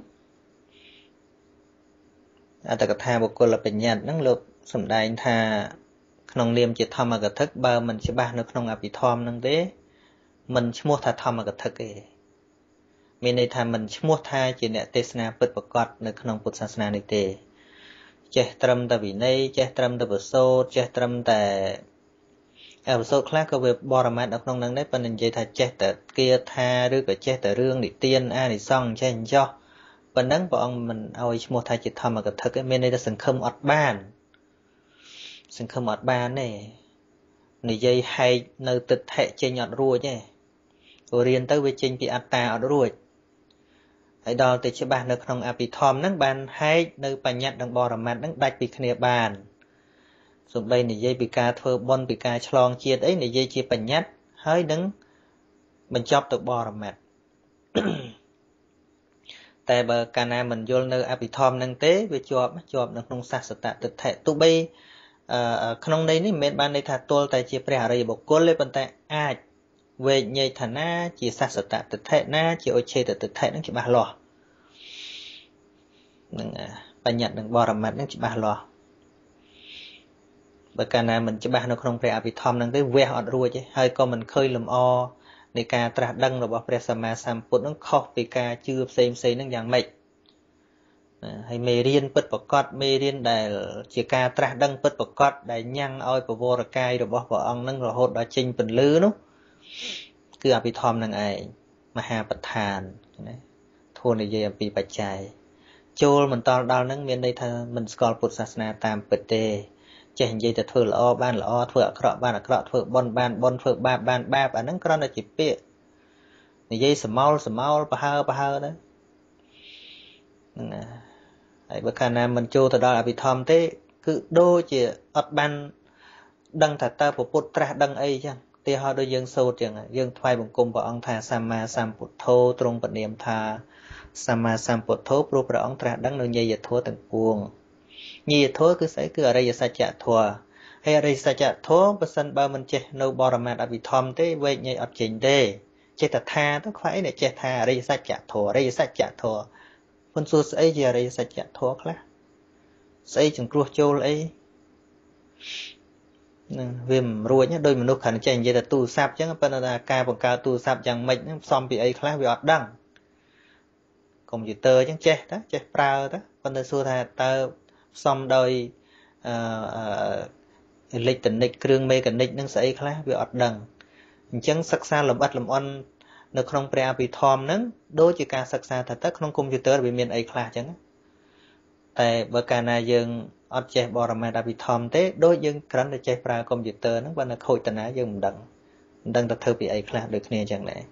à ta cực tha bộ cô là bệnh nhạt nâng lục sầm đài tha nông niệm chỉ thòm mà cực thực bà mình chỉ bà nước nông áp bị thòm nâng tế mình chỉ mua thà thòm mà cực thực kì mình này tham mình mua thai chỉ nè tê sna bật bật quạtនៅក្នុងពុទ្ធសាសនានេះទេចេះត្រឹមតែវិន័យចេះត្រឹមតែបសូតចេះត្រឹមតែអបសូតខ្លះក៏វាបរមត្ថនៅក្នុងនឹងដែរប៉ុន្តែនិយាយថាចេះតែគាថាឬក៏ចេះតែរឿងនិទានអានិសង្ឃចេះអញ្ចោះប៉ុណ្ណឹងព្រះអង្គមិនឲ្យឈ្មោះថាជាធម្មកថាទេមានន័យថាសង្ឃឹមអត់បានសង្ឃឹមអត់បានទេនិយាយហែកនៅទឹកថេចេញអត់រួចទេរៀនទៅវាចេញពីអត្តាអត់រួចហើយដល់ទៅច្បាស់នៅក្នុងអភិធម្មហ្នឹងបានហែកនៅបញ្ញត្តិនិងបរមត្ថហ្នឹងដាច់ពីគ្នាបានសូម្បីនិយាយពីការធ្វើបុណ្យពីការឆ្លងជាតិអីនិយាយជាបញ្ញត្តិហើយនឹងបញ្ចប់ទៅបរមត្ថតែបើកាលណាមិនយល់នៅអភិធម្មហ្នឹងទេវាជាប់ជាប់នៅក្នុងសាសតទិដ្ឋិទោះបីក្នុងន័យនេះមិនមែនបានន័យថាទល់តែជាព្រះអរិយបុគ្គលទេប៉ុន្តែអាចវេញេឋានាជាសាសតទិដ្ឋិណាជាឧច្ឆេតទិដ្ឋិនឹងច្បាស់លាស់នឹងបញ្ញត្តិនឹងបរមត្ថនឹងច្បាស់លាស់បើកាលណាមិនច្បាស់នៅក្នុងព្រះអភិធម្មនឹងទេវះអត់រួចទេហើយក៏មិនឃើញលំអនៃការត្រាស់ដឹងរបស់ព្រះសម្មាសម្ពុទ្ធនឹងខុសពីការជឿផ្សេងផ្សេងនឹងយ៉ាងម៉េចហើយមេរៀនពិតប្រកបមេរៀនដែលជាការត្រាស់ដឹងពិតប្រកបដែលញ៉ាំងឲ្យពវរកាយរបស់ព្រះអង្គនឹងរហូតដល់ចេញពន្លឺនោះគឺអភិធម្មនឹងឯងមហាប្រឋានណាធួនិយាយអំពីបច្ច័យចូលមិនតល់ដល់នឹងមានន័យថាមិនស្គាល់ពុទ្ធសាសនាតាមពិតទេចេះនិយាយតែធ្វើល្អបានល្អធ្វើអាក្រក់បានអាក្រក់ធ្វើបុណ្យបានបុណ្យធ្វើបាបបានបាបអាហ្នឹងគ្រាន់តែជាពាក្យនិយាយសមោលសមោលប្រហើប្រហើទៅហ្នឹងណាហើយបើកាលណាមិនចូលទៅដល់អភិធម្មទេគឺដូចជាអត់បានដឹងថាតើពុទ្ធត្រាស់ដឹងអីចឹងទីហោដូចយើងសូត្រចឹងយើងថ្វាយបង្គំព្រះអង្គថាសម្មាសម្ពុទ្ធោទ្រង់ព្រះនាមថាសម្មាសម្ពុទ្ធោព្រោះព្រះអង្គត្រាស់ដឹងនៅញយធម៌ទាំងពួងញយធម៌គឺស្អីគឺអរិយសច្ចធម៌ហើយអរិយសច្ចធម៌បើសិនបើមិនចេះនៅបរមត្ថអភិធម្មទេវេញញយអត់ចេញទេចេះតែថាទៅខ្វះអីអ្នកចេះថាអរិយសច្ចធម៌អរិយសច្ចធម៌ពុនសួរស្អីជាអរិយសច្ចធម៌ខ្លះស្អីចង្គ្រោះចូលអីនឹងវាមិនរួចដូចមនុស្សគ្រាន់ចេះនិយាយតែទូរស័ព្ទអញ្ចឹងប៉ុន្តែការបង្កើតទូរស័ព្ទយ៉ាងម៉េចហ្នឹងផ្សំពីអីខ្លះវាអត់ដឹងកុំព្យូទ័រអញ្ចឹងចេះតាចេះប្រើតាប៉ុន្តែសួរថាតើផ្សំដោយអឺអេឡិចត្រូនិកគ្រឿងមេកានិកហ្នឹងស្អីខ្លះវាអត់ដឹងអញ្ចឹងសិក្សាលម្អិតលម្អន់នៅក្នុងព្រះអភិធម្មហ្នឹងដូចជាការសិក្សាថាតើក្នុងកុំព្យូទ័រវាមានអីខ្លះអញ្ចឹងតែបើកាលណាយើងអត់ចេះបរមត្ថអភិធម្មទេដូចយើងគ្រាន់តែចេះប្រើកុំព្យូទ័រហ្នឹងបើនៅខូចតាណាយើងមិនដឹងមិនដឹងទៅធ្វើពីអីខ្លះដូចគ្នាអញ្ចឹងដែរ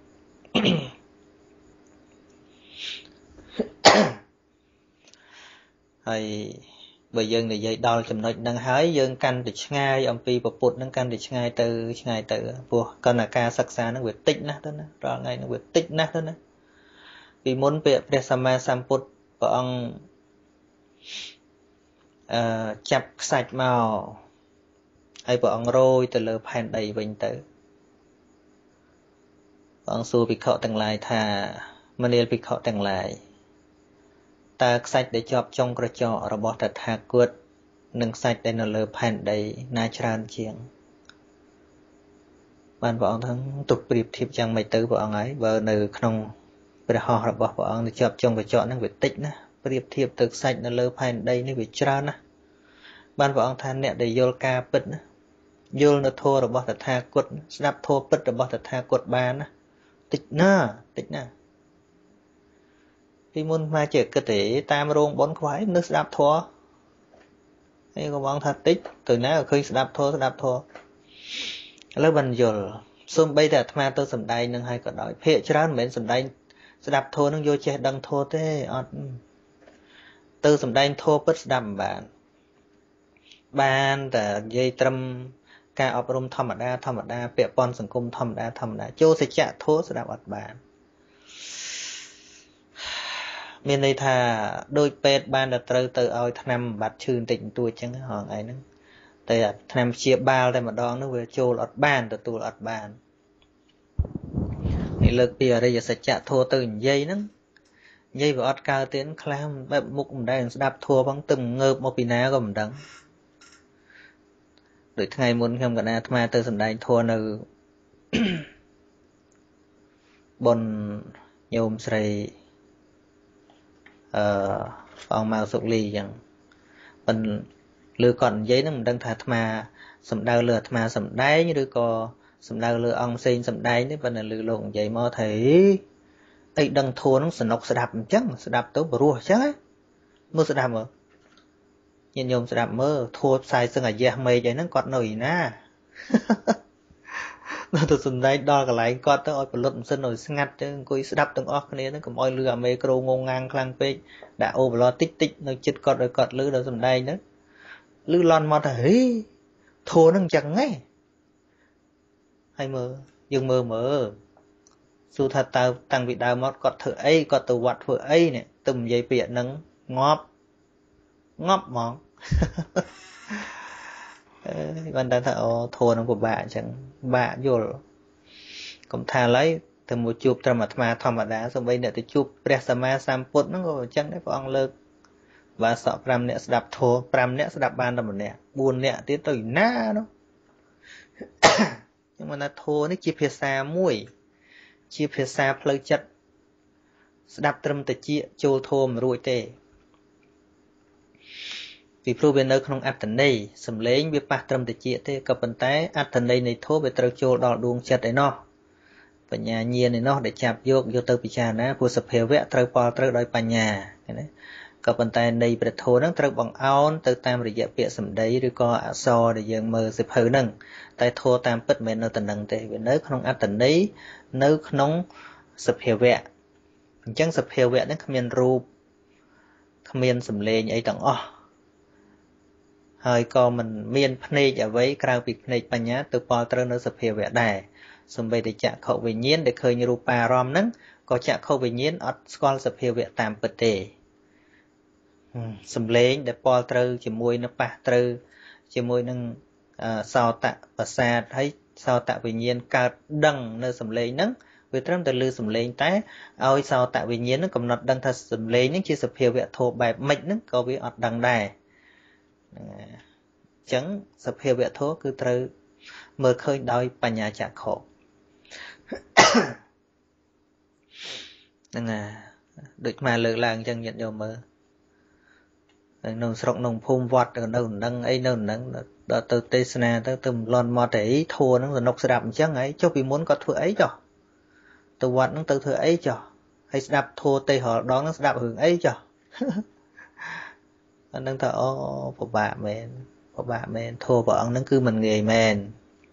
ហើយបើយើងនិយាយដល់ចំណុចហ្នឹងហើយយើងកាន់តែឆ្ងាយអំពីពុទ្ធហ្នឹងកាន់តែឆ្ងាយទៅឆ្ងាយទៅព្រោះកណ្ដាការសិក្សាហ្នឹងវាតិចណាស់ទៅណារាល់ថ្ងៃហ្នឹងវាតិចណាស់ទៅណាពីមុនពេលព្រះសម្មាសម្ពុទ្ធព្រះអង្គអឺចាប់ខ្សាច់មកហើយព្រះអង្គរយទៅលើផែនដីវិញទៅព្រះអង្គសួរភិក្ខុទាំងឡាយថាមនាលភិក្ខុទាំងឡាយតើខ្សាច់ដែលជាប់ចុងក្រចករបស់តថាគតនិងខ្សាច់ដែលនៅលើផែនដីណាច្រើនជាងបានព្រះអង្គថាទុកប្រៀបធៀបយ៉ាងម៉េចទៅព្រះអង្គហើយបើនៅក្នុងព្រះហស្ថរបស់ព្រះអង្គទៅជាប់ចុងក្រចកហ្នឹងវាតិចណាប្រៀបធៀបទៅខ្សាច់នៅលើផែនដីនេះវាច្រើនណាបានព្រះអង្គថាអ្នកដែលយល់ការពិតណាយល់នៅធម៌របស់តថាគតស្ដាប់ធម៌ពិតរបស់តថាគតបានណាតិចណាតិចណាពីមុនមកជាគិតទេតាមរោងបុណ្យខ្វាយនៅស្ដាប់ធម៌ហើយក៏បងថាតិចទៅណាក៏ឃើញស្ដាប់ធម៌ស្ដាប់ធម៌ឥឡូវបានយល់សូម្បីតែអាត្មាទៅសំដែងនឹងហើយក៏ដោយភាកច្រើនមិនមែនសំដែងស្ដាប់ធម៌នឹងយកចេះដឹងធម៌ទេអត់ទៅសំដែងធម៌ពិតស្ដាប់មិនបានបានតែនិយាយត្រឹមការអប់រំធម្មតាធម្មតាពាក់ព័ន្ធសង្គមធម្មតាធម្មតាចូលសច្ចៈធម៌ស្ដាប់អត់បានមានន័យថាដូចពេទ្យបានតែត្រូវទៅឲ្យថ្នាំបាត់ឈឺបន្តិចបន្តួចអញ្ចឹងហងឯហ្នឹងតែថ្នាំព្យាបាលតែម្ដងនោះវាចូលអត់បានទទួលអត់បាននេះលើកពីអរិយសច្ចៈធម៌ទៅនិយាយហ្នឹងនិយាយវាអត់កើតទេខ្លះបែបមុខមិនដែលស្ដាប់ធម៌ផងទៅងើបមកពីណាក៏មិនដឹងដូចថ្ងៃមុនខ្ញុំកណាអាត្មាទៅសម្ដែងធម៌នៅបុណ្យញោមស្រីអឺបងមកសុកលីអញ្ចឹងប៉ុន្តែលើគាត់និយាយហ្នឹងមិនដឹងថាអាត្មាសំដៅលើអាត្មាសំដែងឬក៏សំដៅលើអង្គផ្សេងសំដែងទេប៉ុន្តែលើលោកនិយាយមកថាអីដឹងធัวហ្នឹងសនុកស្ដាប់អញ្ចឹងស្ដាប់ទៅព្រោះអញ្ចឹងមើលស្ដាប់មើលញាតិញោមស្ដាប់មើលធัวផ្សាយសឹងអាយ៉ះមេឃអីហ្នឹងគាត់នៅឯណាដល់ទៅសំដែងដល់កន្លែងគាត់ទៅឲ្យផលិតម៉ាស៊ីនឲ្យស្ងាត់ទៅអង្គុយស្ដាប់ទាំងអស់គ្នាហ្នឹងកុំឲ្យលឺអាមេក្រូងងងាងខ្លាំងពេកដាក់អូបឡតិចតិចនៅចិត្តគាត់ឲ្យគាត់លឺដល់សំដែងហ្នឹងលឺឡន់មកថាហេធัวហ្នឹងអញ្ចឹងហ៎ហើយមើលយើងមើលមើលសួរថាតើតាំងពីដើមមកគាត់ធ្វើអីគាត់ទៅវត្តធ្វើអីនេះទៅនិយាយពាក្យហ្នឹងងាប់ងាប់ហ្មងអឺបានដឹងថាអូធัวនឹងពិបាកអញ្ចឹងបាក់យល់កុំថាឡើយទៅមកជួបត្រឹមអាត្មាធម្មតាសូម្បីអ្នកទៅជួបព្រះសម្មាសម្ពុទ្ធហ្នឹងក៏អញ្ចឹងដែរព្រះអង្គលើកបាសកប្រាំអ្នកស្ដាប់ធម៌ប្រាំអ្នកស្ដាប់បានតែម្នាក់បួនអ្នកទៀតទៅណានោះខ្ញុំថាធម៌នេះជាភាសាមួយជាភាសាផ្លូវចិត្តស្ដាប់ត្រឹមតិចចូលធម៌មិនរួចទេពីព្រោះវានៅក្នុងអត្តន័យសំឡេងវាប៉ះត្រឹមតិចទេក៏ប៉ុន្តែអត្តន័យនៃធម៌វាត្រូវចូលដល់ដួងចិត្តឯណោះបញ្ញាញាណឯណោះដែលចាប់យកយកទៅពិចារណាព្រោះសភាវៈត្រូវប៉ល់ត្រូវដោយបញ្ញាឃើញទេក៏ប៉ុន្តែនៃព្រះធម៌ហ្នឹងត្រូវបង្អោនទៅតាមរយៈពាក្យសម្ដីឬក៏អក្សរដែលយើងមើលសិភៅហ្នឹងតែធម៌តាមពិតមិនមែននៅតែនឹងទេវានៅក្នុងអត្តន័យនៅក្នុងសភាវៈអញ្ចឹងសភាវៈហ្នឹងគ្មានរូបគ្មានសម្លេងអីទាំងអស់ហើយក៏មិនមានភ្នែកអ្វីក្រៅពីភ្នែកបញ្ញាទៅប៉ល់ត្រូវនៅសភាវៈដែរសំបីតែចក្ខុវិញ្ញាណដែលឃើញរូបារម្មណ៍ហ្នឹងក៏ចក្ខុវិញ្ញាណអត់ស្គាល់សភាវៈតាមពិតទេសំឡេងដែលប៉ល់ត្រូវជាមួយនឹងប៉ះត្រូវជាមួយនឹងសោតប្រសាទហើយសោតវិញ្ញាណកើតដឹងនៅសំឡេងហ្នឹងវាត្រឹមតែឮសំឡេងតែឲ្យសោតវិញ្ញាណហ្នឹងកំណត់ដឹងថាសំឡេងហ្នឹងជាសភាវៈធម៌បែបម៉េចហ្នឹងក៏វាអត់ដឹងដែរអញ្ចឹងសភាវៈធម៌គឺត្រូវមើលឃើញដោយបញ្ញាចក្ខុហ្នឹងណាដូចមកលើកឡើងអញ្ចឹងញាតិញោមមើលនៅស្រុកក្នុងភូមិវត្តទៅនៅនឹងអីនៅនឹងដល់ទៅទេសនាទៅទៅលន់មកតែអីធัวហ្នឹងសនុកស្ដាប់អញ្ចឹងហើយចុះពីមុនគាត់ធ្វើអីចុះទៅវត្តហ្នឹងទៅធ្វើអីចុះហើយស្ដាប់ធัวទេរាល់ដងហ្នឹងស្ដាប់រឿងអីចុះអានឹងថាអូពិបាកមែនពិបាកមែនធัวព្រះអង្គហ្នឹងគឺមិនងាយមែន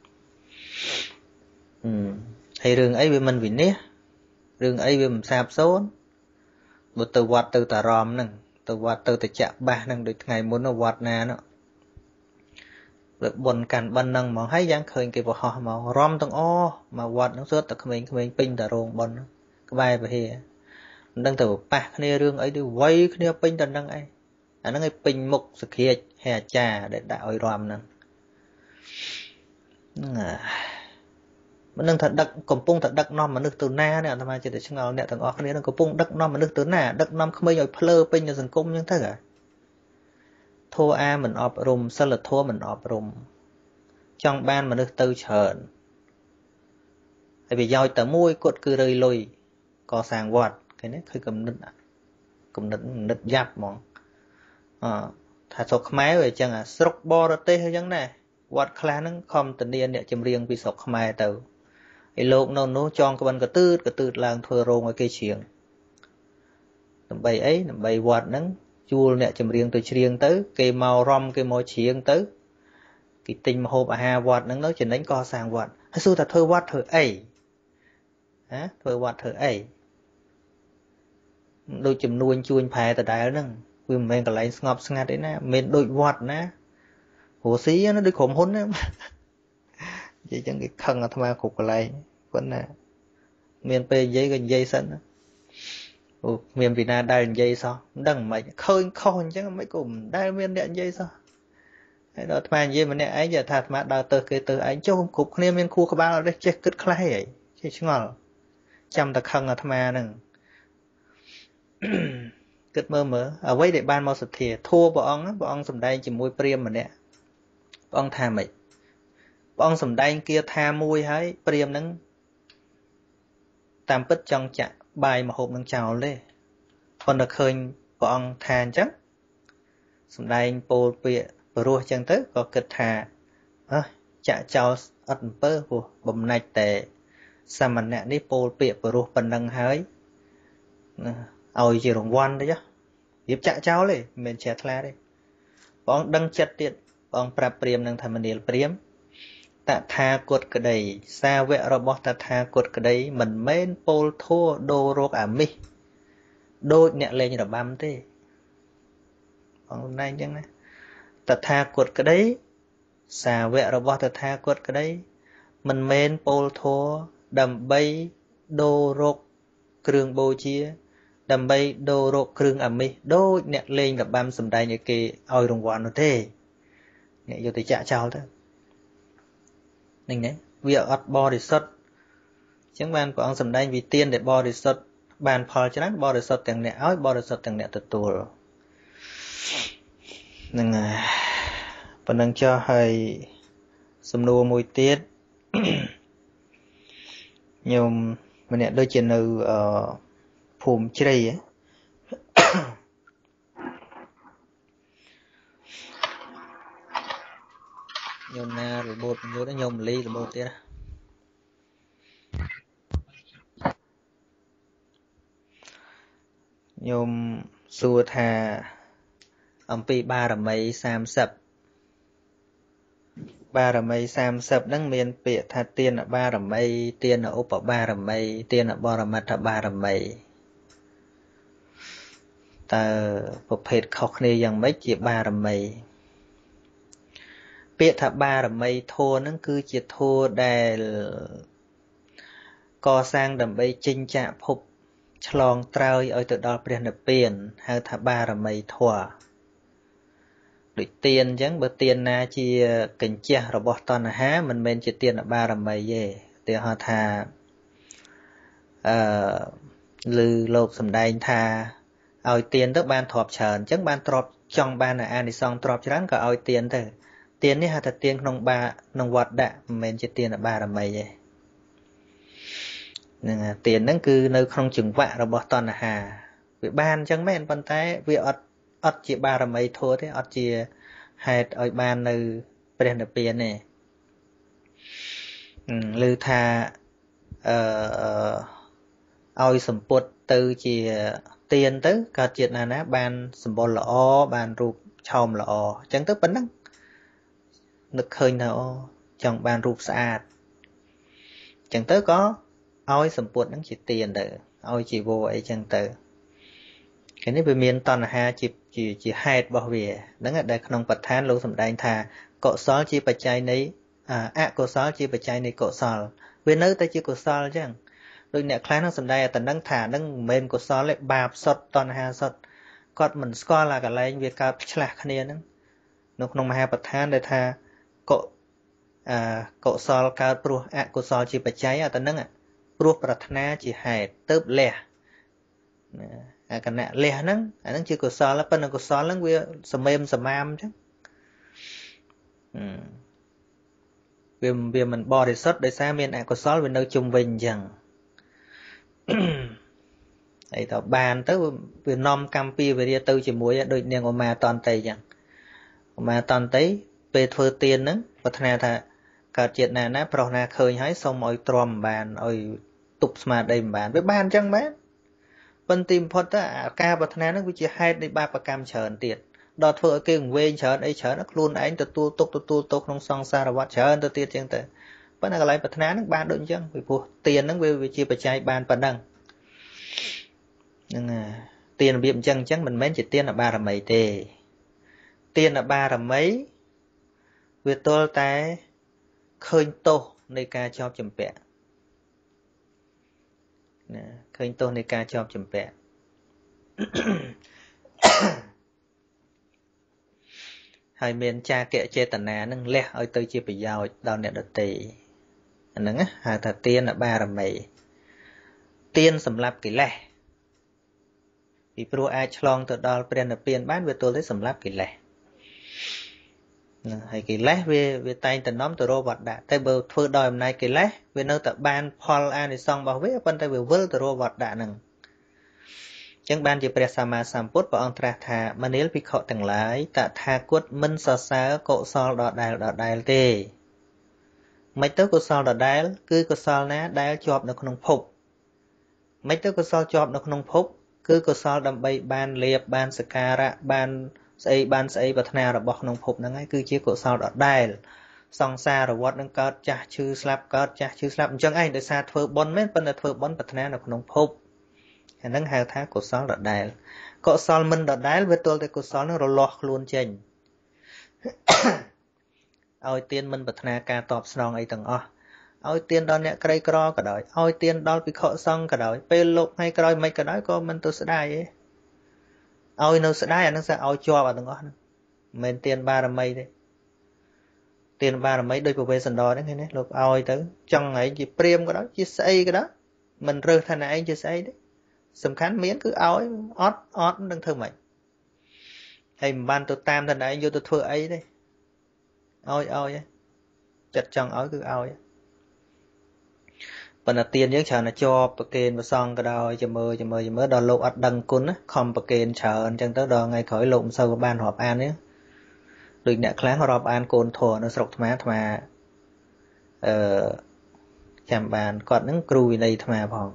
អឺហើយរឿងអីវាមិនវិនិច្ឆ័យរឿងអីវាមិនសាបសូន្យបើទៅវត្តទៅតារមហ្នឹងទៅវត្តទៅទៅចាក់បាសនឹងដូចថ្ងៃមុនវត្តណានោះវាបុណ្យកាន់បិណ្ឌនឹងមកហើយយ៉ាងឃើញគេបរោះមករំទាំងអស់មកវត្តនោះសុទ្ធតែក្មេងៗពេញតែរោងបុណ្យក្បែរពហិមិនដឹងទៅប៉ះគ្នារឿងអីទៅវ័យគ្នាពេញតែនឹងអីអាហ្នឹងឯងពេញមុខសក្រាចហើយអាចារ្យដែលដាក់ឲ្យរំហ្នឹងមិនដឹងថាដឹកកំពុងតែដឹកនាំមនុស្សទៅណានេះអាត្មាចិត្តតែឆ្ងល់អ្នកទាំងអស់គ្នានឹងកំពុងដឹកនាំមនុស្សទៅណាដឹកនាំក្មេងឲ្យភ្លើពេញនៅសង្គមអញ្ចឹងទៅហ៎ធម៌អាមិនអប់រំសិលធម៌មិនអប់រំចង់បានមនុស្សទៅច្រើនហើយប្រយោជន៍តែមួយគត់គឺរើយលុយកសាងវត្តឃើញទេគឺគំនិតគំនិតនិតយ៉ាប់ហ្មងអថាស្រុកខ្មែរវាអញ្ចឹងអាស្រុកបរទេសអញ្ចឹងណាវត្តខ្លះហ្នឹងខំធានាអ្នកចម្រៀងពីស្រុកខ្មែរទៅឯលោកនៅនោះចងក្បិនកទឺតកទឺតឡើងធ្វើរោងឲ្យគេច្រៀងដើម្បីអីដើម្បីវត្តហ្នឹងជួលអ្នកចម្រៀងទៅច្រៀងទៅគេមករំគេមកច្រៀងទៅគេទិញម្ហូបអាហារវត្តហ្នឹងទៅចំណេញកសាងវត្តហើយសួរថាធ្វើវត្តធ្វើអីហ៎ធ្វើវត្តធ្វើអីដូចចំនួនជួញប្រែដដែលហ្នឹងវាមិនមែនកន្លែងស្ងប់ស្ងាត់ទេណាមិនមែនដូចវត្តណាព្រោះស៊ីណាដូចក្រុមហ៊ុនណានិយាយចឹងគេខឹងអាត្មាគ្រប់កន្លែងប៉ុន្តែមានពេលនិយាយក៏និយាយសិនណាអូមានពីណាដែលនិយាយសោះមិនដឹងមិនឃើញខុសអញ្ចឹងមិនក៏មិនដែលមានអ្នកនិយាយសោះហើយដល់អាត្មានិយាយម្នាក់ឯងនិយាយថាអាត្មាដើរទៅគេទៅឯងចុះគ្រប់គ្នាមានខួរក្បាលអត់ទេចេះគិតខ្លះហីចេះឆ្ងល់ចាំតែខឹងអាត្មាហ្នឹងគិតមើលមើលអ្វីដែលបានមកសទ្ធាធัวព្រះអង្គព្រះអង្គសម្ដែងជាមួយព្រាហ្មណ៍ម្នាក់ព្រះអង្គថាម៉េចព្រះអង្គសម្ដែងគាថាមួយហើយព្រាហ្មណ៍ហ្នឹងតាមពិតចង់ចាក់បាយមហូបនឹងចោលទេប៉ុន្តែឃើញព្រះអង្គថាអញ្ចឹងសម្ដែងពោលពាក្យព្រោះអញ្ចឹងទៅក៏គិតថាអើចាក់ចោលអត់អំពើព្រោះបំណាច់តែសាមណៈនេះពោលពាក្យព្រោះប៉ុណ្ណឹងហើយឲ្យជារង្វាន់ទៅចុះរៀបចាក់ចោលទេមិនមែនជ្រះថ្លាទេព្រះអង្គដឹងចិត្តទៀតព្រះអង្គប្រាប់ព្រាហ្មណ៍នឹងថាមនាលព្រាហ្មណ៍តថាគតក្តីសាវករបស់តថាគតក្តីមិនមែនពោលធัวដូររកអាមិសដូចអ្នកលេងរបាំទេអង្គណែអញ្ចឹងណាតថាគតក្តីសាវករបស់តថាគតក្តីមិនមែនពោលធัวដើម្បីដូររកគ្រឿងបូជាដើម្បីដូររកគ្រឿងអាមិសដូចអ្នកលេងរបាំសម្ដែងឲ្យគេឲ្យរង្វាន់នោះទេអ្នកយកទៅចាក់ចោលទៅនឹងណាវាអត់បរិសុទ្ធអញ្ចឹងបានព្រះអង្គសម្ដែងវិធានដែលបរិសុទ្ធបានផលច្រើនបរិសុទ្ធទាំងអ្នកឲ្យបរិសុទ្ធទាំងអ្នកទទួលនឹងប៉ុណ្ណឹងចុះហើយសំណួរមួយទៀតញោមម្នាក់ដូចជានៅអឺភូមិជ្រៃញោមណារបូតញោមញោមលីរបូតទៀតញោមសួរថាអំពីបារមីសាមសិបបារមីសាមសិបហ្នឹងមានពាក្យថាទានបារមីទានឧបបារមីទានបរមត្ថបារមីតើប្រភេទខុសគ្នាយ៉ាងម៉េចជាបារមីពាក្យថាបារមីធម៌ហ្នឹងគឺជាធម៌ដែលកសាងដើម្បីចិញ្ចាក់ភពឆ្លងត្រើយឲ្យទៅដល់ព្រះនិព្វានហៅថាបារមីធម៌ដូចទានអញ្ចឹងបើទានណាជាកញ្ចះរបស់តណ្ហាមិនមែនជាទានបារមីទេឧទាហរណ៍ថាអឺឬលោកសម្ដែងថាឲ្យទានទៅបានទ្រព្យច្រើនអញ្ចឹងបានទ្រព្យចង់បានអានិសង្សទ្រព្យច្រើនក៏ឲ្យទានទៅទាននេះហៅថាទានក្នុងបាក្នុងវត្តដាក់មិនមែនជាទានបារមីទេហ្នឹងទានហ្នឹងគឺនៅក្នុងចង្វាក់របស់តណ្ហាវាបានអញ្ចឹងមែនប៉ុន្តែវាអត់អត់ជាបារមីធម៌ទេអត់ជាហេតុឲ្យបាននៅព្រះនិព្វានទេឬថាអឺឲ្យសម្ពុតទៅជាទានទៅកើតជាតិណាណាបានសម្បុរល្អបានរូបឆោមល្អអញ្ចឹងទៅប៉ុណ្ណឹងនឹកឃើញថាអូចង់បានរូបស្អាតអញ្ចឹងទៅក៏ឲ្យសម្ពុតហ្នឹងជាទានទៅឲ្យជីវរអីចឹងទៅគេនេះវាមានតណ្ហាជាជាជាហេតុរបស់វាហ្នឹងដែលក្នុងបឋានលោកសម្ដែងថាកុសលជាបច្ច័យនៃអកុសលជាបច្ច័យនៃកុសលវានៅតែជាកុសលអញ្ចឹងដូចអ្នកខ្លះនឹងសម្ដែងតែនឹងថានឹងមិនមែនកុសលទេបាបសុទ្ធតណ្ហាសុទ្ធគាត់មិនស្គាល់អាកន្លែងវាកើតឆ្លាស់គ្នាហ្នឹងនៅក្នុងមហាបឋានដែលថាកុអកុសលកើតព្រោះអកុសលជាបច្ច័យអាតែនឹងព្រោះប្រាថ្នាជាហេតុទៅលះអាគណៈលះហ្នឹងអាហ្នឹងជាកុសលប៉ុន្តែកុសលហ្នឹងវាសម្មេមសមាមអញ្ចឹងវាវាមិនបរិសុទ្ធដោយសារមានអកុសលវានៅជុំវិញអញ្ចឹងហើយតើបានទៅវានាំកម្មពីវិរិយទៅជាមួយដូចនាងឧមាតន្តីអញ្ចឹងឧមាតន្តីពេលធ្វើទានហ្នឹងប្រាថ្នាថាកើតជាតិណាណាប្រុសណាឃើញហើយសូមឲ្យទ្រាំមិនបានឲ្យទប់ស្មារតីមិនបានវាបានអញ្ចឹងបានប៉ុន្តែបំផុតទៅការប្រាថ្នាហ្នឹងវាជាហេតុនៃបាបកម្មច្រើនទៀតដល់ធ្វើឲ្យគេវែងច្រើនអីច្រើនខ្លួនឯងទទួលទុកទទួលទោសក្នុងសង្សារវដ្តច្រើនទៅទៀតអញ្ចឹងទៅប៉ុន្តែកន្លែងប្រាថ្នាហ្នឹងបានដូចអញ្ចឹងពីព្រោះទានហ្នឹងវាជាបច្ច័យបានប៉ុណ្ណឹងហ្នឹងទានរបៀបអញ្ចឹងអញ្ចឹងមិនមែនជាទានបារមីទេទានបារមីវាទល់តែឃើញទោសនៃការជាប់ជំពាក់ណាឃើញទោសនៃការជាប់ជំពាក់ហើយមានចាគៈចេតនានឹងលះឲ្យទៅជាប្រយោជន៍ដល់អ្នកដទៃអាហ្នឹងហៅថាទានបារមីទានសម្រាប់កិលេសពីព្រោះអាចឆ្លងទៅដល់ព្រះនិព្វានបានវាទល់តែសម្រាប់កិលេសហើយកិលេសវាវាតែងតែនាំទៅរកវត្តដាក់តែបើធ្វើដោយអំណាចកិលេសវានៅតែបានផលអានិសង្សរបស់វាប៉ុន្តែវាវិលទៅរកវត្តដាក់ហ្នឹងអញ្ចឹងបានជាព្រះសម្មាសម្ពុទ្ធព្រះអង្គត្រាស់ថាមនាលភិក្ខុទាំងឡាយតថាគតមិនសរសើរកុសលដដែលដដែលទេមិនទៅកុសលដដែលគឺកុសលណាដែលជាប់នៅក្នុងភពមិនទៅកុសលជាប់នៅក្នុងភពគឺកុសលដើម្បីបានលាភបានសក្ការៈបានស្អីបានស្អីប្រាថ្នារបស់ក្នុងភពហ្នឹងហើយគឺជាកុសលដដែលសង្សារវដ្តនឹងកើតចាស់ឈឺស្លាប់កើតចាស់ឈឺស្លាប់អញ្ចឹងឯងដោយសារធ្វើបុណ្យមែនប៉ុន្តែធ្វើបុណ្យប្រាថ្នានៅក្នុងភពអាហ្នឹងហៅថាកុសលដដែលកុសលមិនដដែលវាទល់តែកុសលនឹងរលាស់ខ្លួនចេញឲ្យទានមិនប្រាថ្នាការតបស្នងអីទាំងអស់ឲ្យទានដល់អ្នកក្រីក្រក៏ដោយឲ្យទានដល់ភិក្ខុសង្ឃក៏ដោយពេលលោកថ្ងៃក្រោយមិនក៏ដោយក៏មិនទៅស្ដាយទេឲ្យនៅស្ដាយអានឹងsẽឲ្យជាប់អាទាំងអស់ហ្នឹងមិនមែនទានបារមីទេទានបារមីដូចពវេសន្តរហ្នឹងឃើញទេលោកឲ្យទៅចង់ឯងជាព្រាមក៏ដោយជាស្អីក៏ដោយមិនរើសថាណែឯងជាស្អីទេសំខាន់មានគឺឲ្យអត់អត់នឹងធ្វើម៉េចហើយមិនបានទៅតាមថាណែឯងយកទៅធ្វើអីទេឲ្យឲ្យចិត្តចង់ឲ្យគឺឲ្យប៉ុន្តែទានយើងច្រើនតែជាប់ប្រគេនប្រសងក៏ដោយចាំមើលចាំមើលចាំមើលដល់លោកអត់ដឹងគុណខំប្រគេនច្រើនអញ្ចឹងទៅដល់ថ្ងៃក្រោយលោកមិនសូវបានរាប់អានទេដូចអ្នកខ្លះរាប់អានកូនធរនៅស្រុកថ្មថ្មអឺចាំបានគាត់នឹងគ្រូវិន័យថ្មផង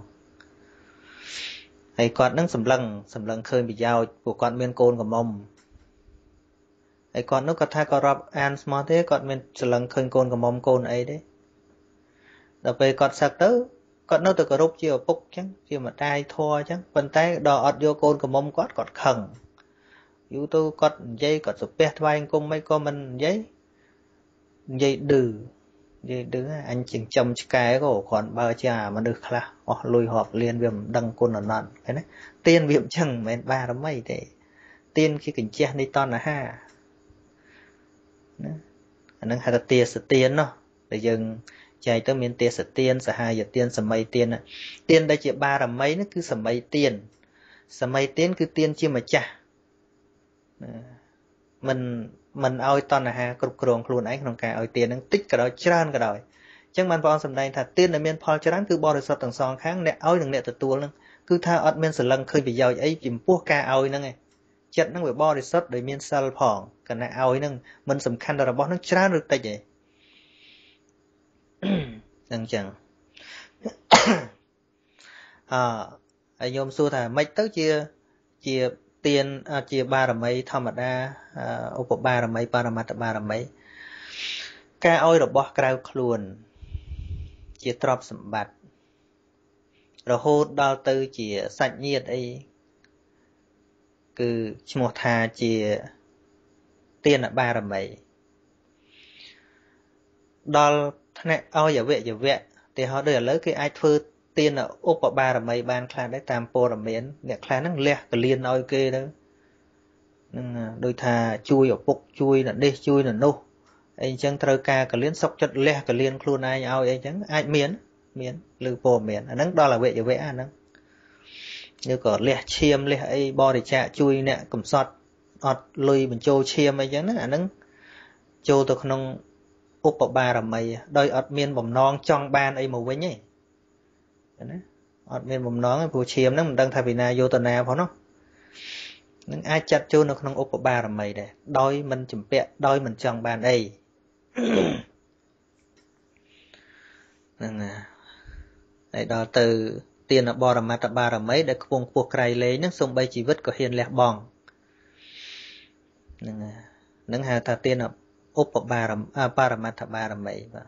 ហើយគាត់នឹងសម្លឹងសម្លឹងឃើញប្រយោជន៍ពួកគាត់មានកូនកំមុំហើយគាត់នោះគាត់ថាគាត់រាប់អានស្មោះទេគាត់មានសម្លឹងឃើញកូនកំមុំកូនអីទេដល់ពេលគាត់សឹកទៅគាត់នៅតែគោរពជាឪពុកអញ្ចឹងជាម្ដាយធម៌អញ្ចឹងប៉ុន្តែដល់អត់យកកូនកំមុំគាត់គាត់ខឹងយូរទៅគាត់និយាយគាត់សុភះថ្វាយអង្គមមិនក៏មិននិយាយនិយាយឌឺនិយាយឌឺអញចិញ្ចឹមឆ្កែក៏គ្រាន់បើជាមនុស្សខ្លះអស់លុយរាប់លានវាមិនដឹងគុណអណន្តឃើញទេទានវាអញ្ចឹងមិនមែនបារមីទេទានជាកញ្ចេះនៃតណ្ហាណាអានឹងហៅថាទាសទាននោះដែលយើងចែកទៅមានទេសទានសហាយទានសម័យទានទានដែលជាបារមីនោះគឺសម័យទានសម័យទានគឺទានជាម្ចាស់មិនមិនឲ្យតណ្ហាគ្រប់គ្រងខ្លួនឯងក្នុងការឲ្យទាននឹងតិចក៏ដោយច្រើនក៏ដោយអញ្ចឹងបានព្រះអង្គសម្ដែងថាទានដែលមានផលច្រើនគឺបរិសុទ្ធទាំងសងខាងអ្នកឲ្យនិងអ្នកទទួលនឹងគឺថាអត់មានសលឹងឃើញប្រយោជន៍អីចំពោះការឲ្យហ្នឹងឯងចិត្តហ្នឹងវាបរិសុទ្ធដោយមានសិលផងគណៈឲ្យហ្នឹងមិនសំខាន់ដល់របស់ហ្នឹងច្រើនឬតិចទេអញ្ចឹងអហើយញោមសួរថាម៉េចទៅជាជាទានជាបារមីធម្មតាឧបបារមីបរមត្តបារមីការឲ្យរបស់ក្រៅខ្លួនជាទ្រព្យសម្បត្តិរហូតដល់ទៅជាសាច់ញាតិអី cứ một thà chỉ tiền là ba làm mấy đó này ao giờ vệ giờ vệ thì họ đưa lấy cái ai phơi tiền là ốp vào ba làm mấy ban khai đấy tam po làm miến để khai nó lẹ cái liên ao kia đó đôi thà chui ở bụng chui là đi chui là nô anh chẳng trời ca cái liên sọc chất lẹ cái liên khuôn ai ao ấy chẳng ai miến miến lư po miến nó đó là vệ giờ vệ nó như có lẹ chiêm lẹ ấy bo để chạ chui nè cầm sọt ọt lùi mình châu chiêm ấy chẳng nó nó châu tôi không ốp vào ba làm mấy đôi ọt miên bầm non trong ban ấy màu với nhỉ ọt miên bầm non ấy phù chiêm nó mình đang thay vì na vô tận nào phải không những ai chặt châu nó không ốp vào ba làm mấy đây đôi mình chụp bẹ đôi mình trong ban đây nên là đây đó từ tiền là bò làm mặt ba làm mấy để cuồng cuộc cày lấy những sông bay chỉ vứt có hiền lẹ bòn nên là những hà ta tiền là ốp vào ba làm à ba làm mặt ba làm mấy và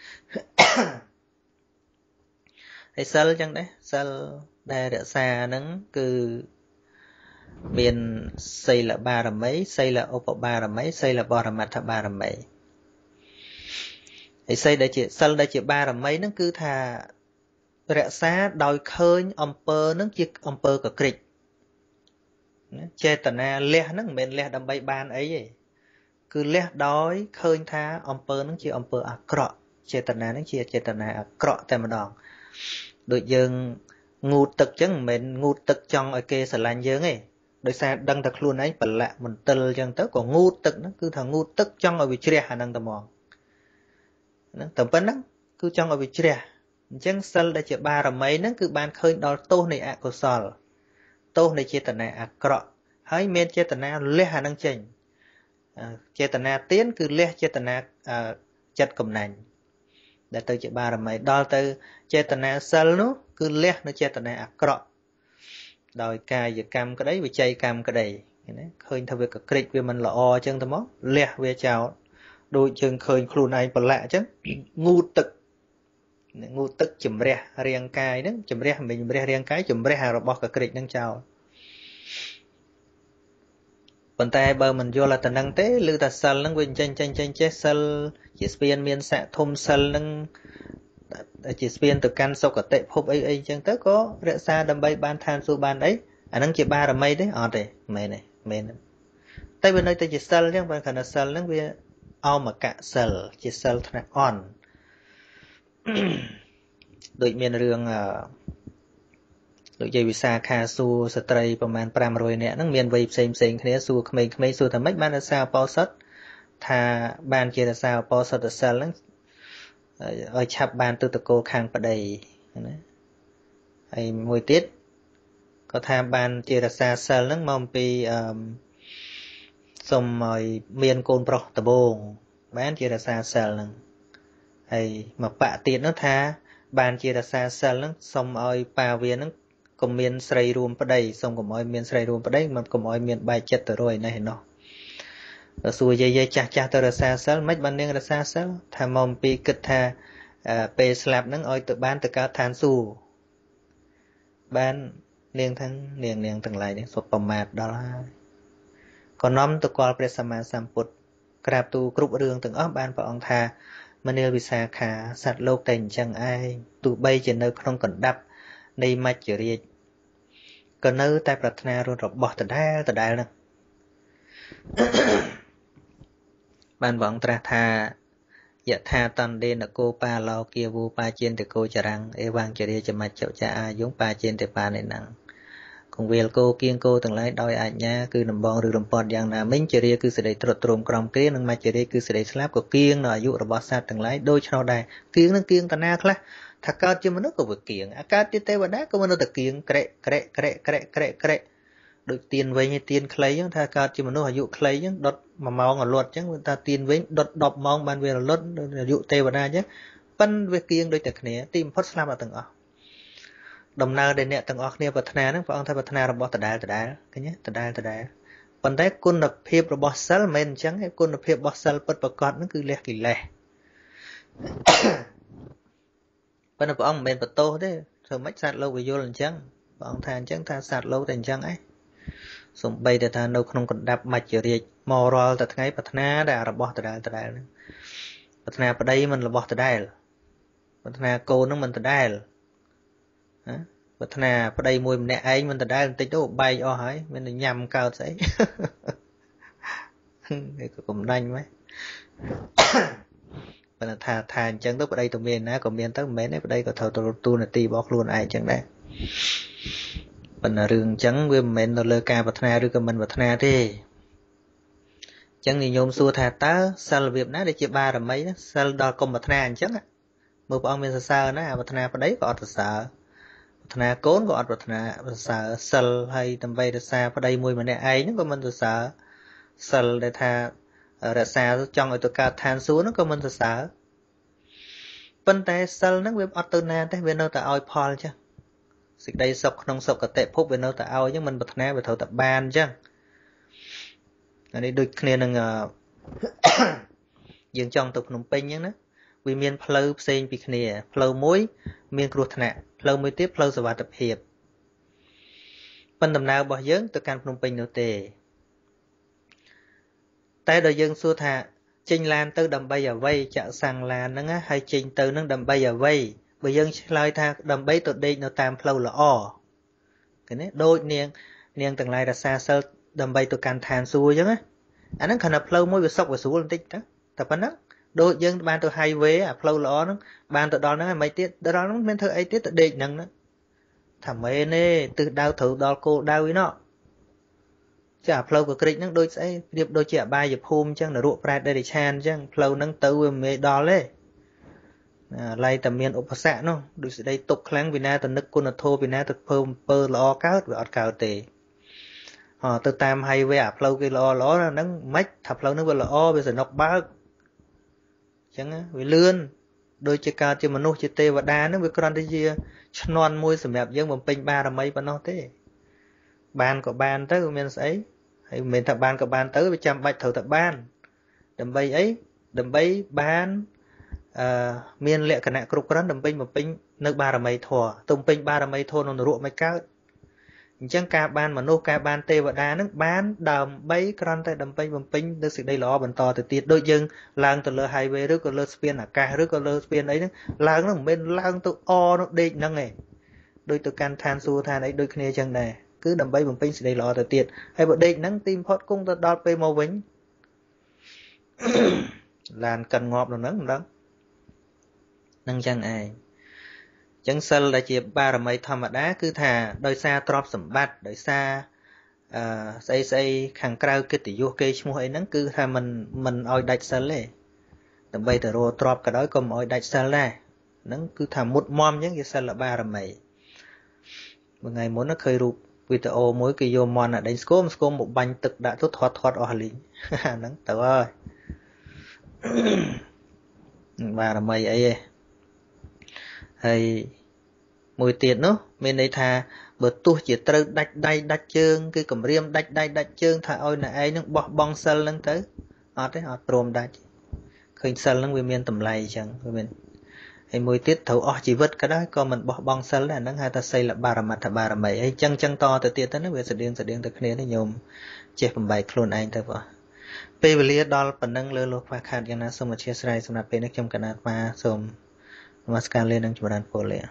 hay sel chẳng đấy sel đây để xa nắng cứ miền xây là ba làm mấy xây là ốp vào ba làm mấy xây là bò làm mặt ba làm mấy hay xây để chị sel để chị ba làm mấy nó cứ thà rẽ xa đòi khơi ông pơ nó chiếc ông pơ cả kịch chê tần à lẹ nó mình lẹ đâm bay ban ấy cứ lẹ đói khơi tha ông pơ nó chỉ ông pơ à cọ chê tần à nó chỉ chê tần à cọ tại mà đòn đội dương ngu tực chẳng mình ngu tực trong ở kia sờ lan dương ấy đội xa đăng thật luôn ấy bẩn lạ mình tơ chẳng tới còn ngu tực nó cứ thằng ngu tực trong ở vị trí hà năng tầm mòn tầm phân đó cứ trong ở vị trí chẳng sel đã chỉ ba làm mấy nó cứ ban khơi đó tô này ạ của sòl tô này chia tận này ạ cọ hãy men chia tận này lẽ hà năng chỉnh chia tận này tiến cứ lẽ chia tận này chặt cầm nành để từ chỉ ba làm mấy đó từ chia tận này sel nó cứ lẽ nó chia tận này ạ cọ đòi cài giờ cam cái đấy vì chay cam cái đấy khơi theo việc cái kịch vì mình là o chân tao mó lẽ về chào đôi chân khơi khuôn này bẩn lạ chứ ngu tực ngu tức chùm rè riêng cài đó chùm rè mình rè riêng cái chùm rè rồi bỏ cả kịch năng chào bàn tay bờ mình vô là tận năng tế lưu ta sal năng quên tranh tranh tranh chết sal chỉ spiên miên xạ thôm sal năng chỉ spiên từ căn sau cả tệ phốp ấy ấy chẳng tới có rẽ xa đâm bay ban than su ban đấy à năng chỉ ba là mấy đấy ở đây mày này mày này tay bên đây ta chỉ sal chứ bạn khả năng sal năng về ao mà cả sal chỉ sal thằng on đội miền rương đội dây visa kha su strayประมาณnăm rồi nè nó miền vây xem xem cái này su khmei khmei su thằng mấy ban là sao bao sắt thà ban kia là sao bao sắt là sao lắm ở chập ban từ từ cô khang vào đây hay mùi tiết có thà ban kia là sao sao lắm mong pi xong rồi miền côn pro tập bồn bán kia là sao sao lắm hay mà bạ tiền nó tha bàn chia ra xa xa lắm xong ơi bà viên nó còn miền sài rùm vào đây xong còn mọi miền sài rùm vào đây mà còn mọi miền bài chất rồi này nó rồi xuôi dây dây chặt chặt ra xa xa mấy bạn nên ra xa xa thà mong pi kịch thà pe slap nó ơi từ ban từ cao than su ban niềng thằng niềng niềng thằng lại đấy sụp bầm mạt đó là còn nóm từ qua presama samput krap tu group đường từng ấp ban vào ông thà mình yêu visa khá sạt lô tình chẳng ai tụ bay trên nơi không còn đập này mà chỉ riêng còn nơi tại Pratna rồi rồi bỏ từ đá từ đá nữa ban võng tra tha dạ tha toàn đen là cô pa lo kia vu pa trên từ cô chả rằng e vang chỉ riêng cho mặt chậu cha giống pa trên từ pa này nặng còn về cô kiêng cô từng lấy đôi ảnh nha cứ nằm bòn rồi nằm bòn dạng là mình chỉ riêng cứ sẽ để trộn trộn cầm kia nhưng mà chỉ riêng cứ sẽ để slap của kiêng là dụ rồi bỏ sát từng lấy đôi cho đây kiêng nó kiêng ta na khla thắc cao chứ mà nó có việc kiêng à cao chứ tây vào đá có mà nó được kiêng kệ kệ kệ kệ kệ kệ được tiền với như tiền clay chứ thắc cao chứ mà nó dụ clay chứ đốt mà mong ở luật chứ người ta tiền với đốt đọc mong ban về là luật dụ tây vào đá chứ ban về kiêng đôi tật này tìm phốt slap là từng ở đồng nào để nè từng ở kia vật na nó phải ông thay vật na robot đá đá cái nhé đá đá phần đấy côn lập hiệp robot cell men chẳng hay côn lập hiệp robot cell bật bật cọt nó cứ lẹ kỳ lẹ phần là ông men bật tô thế rồi mấy sạt lâu bị vô lần chẳng ông than chẳng than sạt lâu thành chẳng ấy សំបីតែថានៅក្នុងកណ្ដាប់មច្ចរាជមករាល់តែថ្ងៃប្រាថ្នាតែរបស់ដដែលដដែលហ្នឹងប្រាថ្នាប្តីមិនរបស់ដដែលប្រាថ្នាកូនហ្នឹងមិនដដែលណាប្រាថ្នាប្តីមួយម្នាក់ឯងមិនដដែលបន្តិចទៅបែកអស់ហើយមានតែញ៉ាំកើតស្អីនេះក៏កំដាញ់ម៉េចប៉ុន្តែថាថាអញ្ចឹងទៅប្តីទៅមានណាក៏មានទៅមិនមែនទេប្តីក៏ត្រូវទៅទូនាទីរបស់ខ្លួនឯងអញ្ចឹងដែរប៉ុន្តែរឿងអញ្ចឹងវាមិនមែននៅលើការប្រាថ្នាឬក៏មិនប្រាថ្នាទេអញ្ចឹងញោមសួរថាតើសិលរបៀបណាដែលជាបារមីណាសិលដល់កុំប្រាថ្នាអញ្ចឹងមើលព្រះអង្គមានសរសើរណាប្រាថ្នាប្តីក៏អត់សរសើរប្រាថ្នាកូនក៏អត់ប្រាថ្នាសរសើរសិលហើយដើម្បីរក្សាប្តីមួយម្នាក់ឯងហ្នឹងក៏មិនសរសើរសិលដែលថារក្សាចង់ឲ្យទៅកើតឋានសួគ៌ហ្នឹងក៏មិនសរសើរប៉ុន្តែសិលហ្នឹងវាអត់ទៅណាទេវានៅតែឲ្យផលចឹងសេចក្តីសុខក្នុងសុគតិភពវានៅតែឲ្យចឹងមិនប្រាថ្នាវាត្រូវតែបានចឹងអានេះដូចគ្នានឹងយើងចង់ទៅភ្នំពេញចឹងណាវាមានផ្លូវផ្សេងពីគ្នាផ្លូវមួយមានគ្រោះថ្នាក់ផ្លូវមួយទៀតផ្លូវសុវត្ថិភាពប៉ុន្តែដំណើររបស់យើងទៅកាន់ភ្នំពេញនោះទេតែដល់យើងសួរថាចេញឡានទៅដើម្បីអ្វីចាក់សាំងឡានហ្នឹងហើយចេញទៅនឹងដើម្បីអ្វីបើយើងឆ្លើយថាដើម្បីទៅដេកនៅតាមផ្លូវល្អឃើញទេដូចនាងនាងទាំងឡាយរសាសិលដើម្បីទៅកាន់ឋានសួគ៌អញ្ចឹងណាអាហ្នឹងគ្រាន់តែផ្លូវមួយវាសុខវាស្រួលបន្តិចទៅតែប៉ុណ្ណឹងដូចយើងបានទៅ highway អាផ្លូវល្អហ្នឹងបានទៅដល់ហ្នឹងហើយមិនទៀតដល់ហ្នឹងមានធ្វើអីទៀតទៅដេកហ្នឹងណាថាមែនទេទិសដៅត្រូវដល់គោលដៅឯណោះចាផ្លូវកក្រិចហ្នឹងដូចស្អីប្រៀបដូចជាអបាយភូមិអញ្ចឹងនរកប្រែតដេរិឆានអញ្ចឹងផ្លូវហ្នឹងទៅវាមិនដល់ទេឡៃតែមានឧបសគ្គនោះដូចស្ដីទុកខ្លាំងវិណាទៅនឹកគុណធម៌វិណាទៅធ្វើអំពើល្អកើតវាអត់កើតទេអទៅតាម highway អាផ្លូវគេល្អល្អហ្នឹងមិនថាផ្លូវហ្នឹងវាល្អវាសនុកបើកអញ្ចឹងវាលឿនដូចជាកើតជាមនុស្សជាទេវតាហ្នឹងវាគ្រាន់តែជាឈ្នន់មួយសម្រាប់យើងបំពេញបារមីប៉ុណ្ណោះទេបានក៏បានទៅមានស្អីហើយមិនមែនថាបានក៏បានទៅវាចាំបាច់ត្រូវតែបានដើម្បីអីដើម្បីបានអឺមានលក្ខណៈគ្រប់គ្រាន់ដើម្បីបំពេញនៅបារមីធម៌ទំពេញបារមីធម៌ក្នុងនរកមិនកើតអញ្ចឹងការបានមនុស្សការបានទេវតានឹងបានដើម្បីគ្រាន់តែដើម្បីបំពេញនៅសេចក្តីល្អបន្តទៅទៀតដូចយើងឡើងទៅលើ highway ឬក៏លើស្ពានអាកាសឬក៏លើស្ពានអីហ្នឹងឡើងហ្នឹងមិនមែនឡើងទៅអនោះដេកហ្នឹងឯងដូចទៅកាន់ឋានសួគ៌ឋានអីដូចគ្នាអញ្ចឹងដែរគឺដើម្បីបំពេញសេចក្តីល្អទៅទៀតហើយបើដេកហ្នឹងទីបំផុតគង់ទៅដល់ពេលមកវិញឡានកិនងាប់ដល់ហ្នឹងមិនដឹងនឹងចឹងឯងចឹងសិលដែលជាបារមីធម្មតាគឺថាដោយសារទ្រព្យសម្បត្តិដោយសារអឺស្អីស្អីខាងក្រៅកិត្តិយសគេឈ្មោះអីហ្នឹងគឺថាมันมันឲ្យដាច់សិលទេដើម្បីទៅរកទ្រព្យក៏ដោយក៏មិនឲ្យដាច់សិលដែរហ្នឹងគឺថាមុតមមចឹងជាសិលបារមីមួយថ្ងៃមុនឃើញរូបវីដេអូមួយគេយកមន់ដេញស្គមស្គមមកបាញ់ទឹកដាក់ទៅធាត់ធាត់អស់លីងហ្នឹងទៅហើយបារមីអីឯងហើយមួយទៀតនោះមានន័យថាបើទោះជាត្រូវដាច់ដៃដាច់ជើងគឺគម្រាមដាច់ដៃដាច់ជើងថាឲ្យអ្នកឯងនឹងបោះបង់សិលហ្នឹងទៅអត់ទេអត់ព្រមដាច់ឃើញសិលហ្នឹងវាមានតម្លៃអញ្ចឹងវាមានហើយមួយទៀតត្រូវអស់ជីវិតក៏ដោយក៏មិនបោះបង់សិលដែរហ្នឹងហៅថាសីលបារមត្ថបារមីអីចឹងចឹងតទៅទៀតទៅហ្នឹងវាស្តៀងស្តៀងទៅគ្នានេះញោមចេះបំបែកខ្លួនឯងទៅបងពេលវេលាដល់ប៉ុណ្ណឹងលើលោកខ្វះខាតយ៉ាងណាសូមអធិស្ឋានសម្រាប់ពេលនេះខ្ញុំកណាត់មកសូមនមស្ការលានឹងចម្រើនពរលា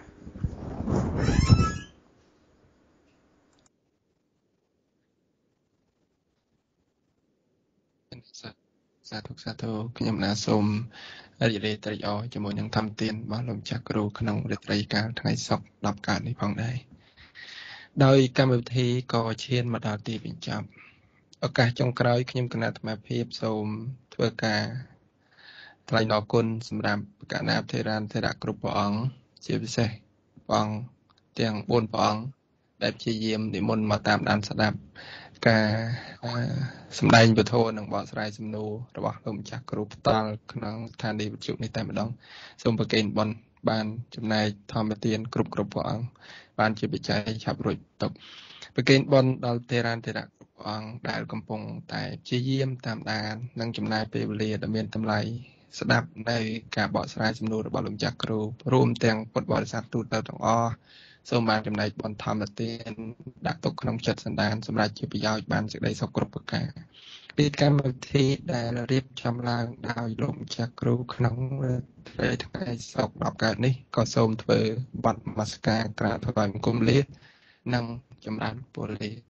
សាធុសាធុខ្ញុំណាសូមរីករាយត្រេកអរជាមួយនឹងធម្មទានរបស់លោកចាស់គ្រូក្នុងរាត្រីកាលថ្ងៃសុក្រដប់កើតនេះផងដែរដោយកម្មវិធីក៏ឈានមកដល់ទីបញ្ចប់ឱកាសចុងក្រោយខ្ញុំគណៈអាត្មាភាពសូមធ្វើការថ្លែងអរគុណសម្រាប់កណ្ដាលធេរានធេរៈគ្រប់ព្រះអង្គជាពិសេសព្រះអង្គទាំងបួនព្រះអង្គដែលព្យាយាមនិមន្តមកតាមដានស្ដាប់ការសម្ដែងពធនិងបកស្រាយសំណួររបស់លោកម្ចាស់គ្រូផ្ទាល់ក្នុងស្ថានីយ៍វិទ្យុនេះតែម្ដងសូមប្រគេនបុណ្យបានចំណែកធម្មទានគ្រប់គ្រប់ព្រះអង្គបានជាបច្ច័យឆាប់រួចទុកប្រគេនបុណ្យដល់ធេរានធេរៈគ្រប់ព្រះអង្គដែលកំពុងតែព្យាយាមតាមដាននិងចំណាយពេលវេលាដ៏មានតម្លៃស្ដាប់នៅការបកស្រាយសំណួររបស់លោកម្ចាស់គ្រូរួមទាំងពុទ្ធបរិស័ទទូទៅទាំងអស់សូមបានចំណែកបន្ថែមទៅទៀតដាក់ទុកក្នុងចិត្តសន្តានសម្រាប់ជាប្រយោជន៍បានសេចក្តីសុខគ្រប់ប្រការពីកម្មវិធីដែលរៀបចំឡើងដោយលោកម្ចាស់គ្រូក្នុងថ្ងៃថ្ងៃសុក្រដប់កើតនេះក៏សូមធ្វើបទនមស្ការក្រាបថ្វាយបង្គំលានិងចម្រើនពរលា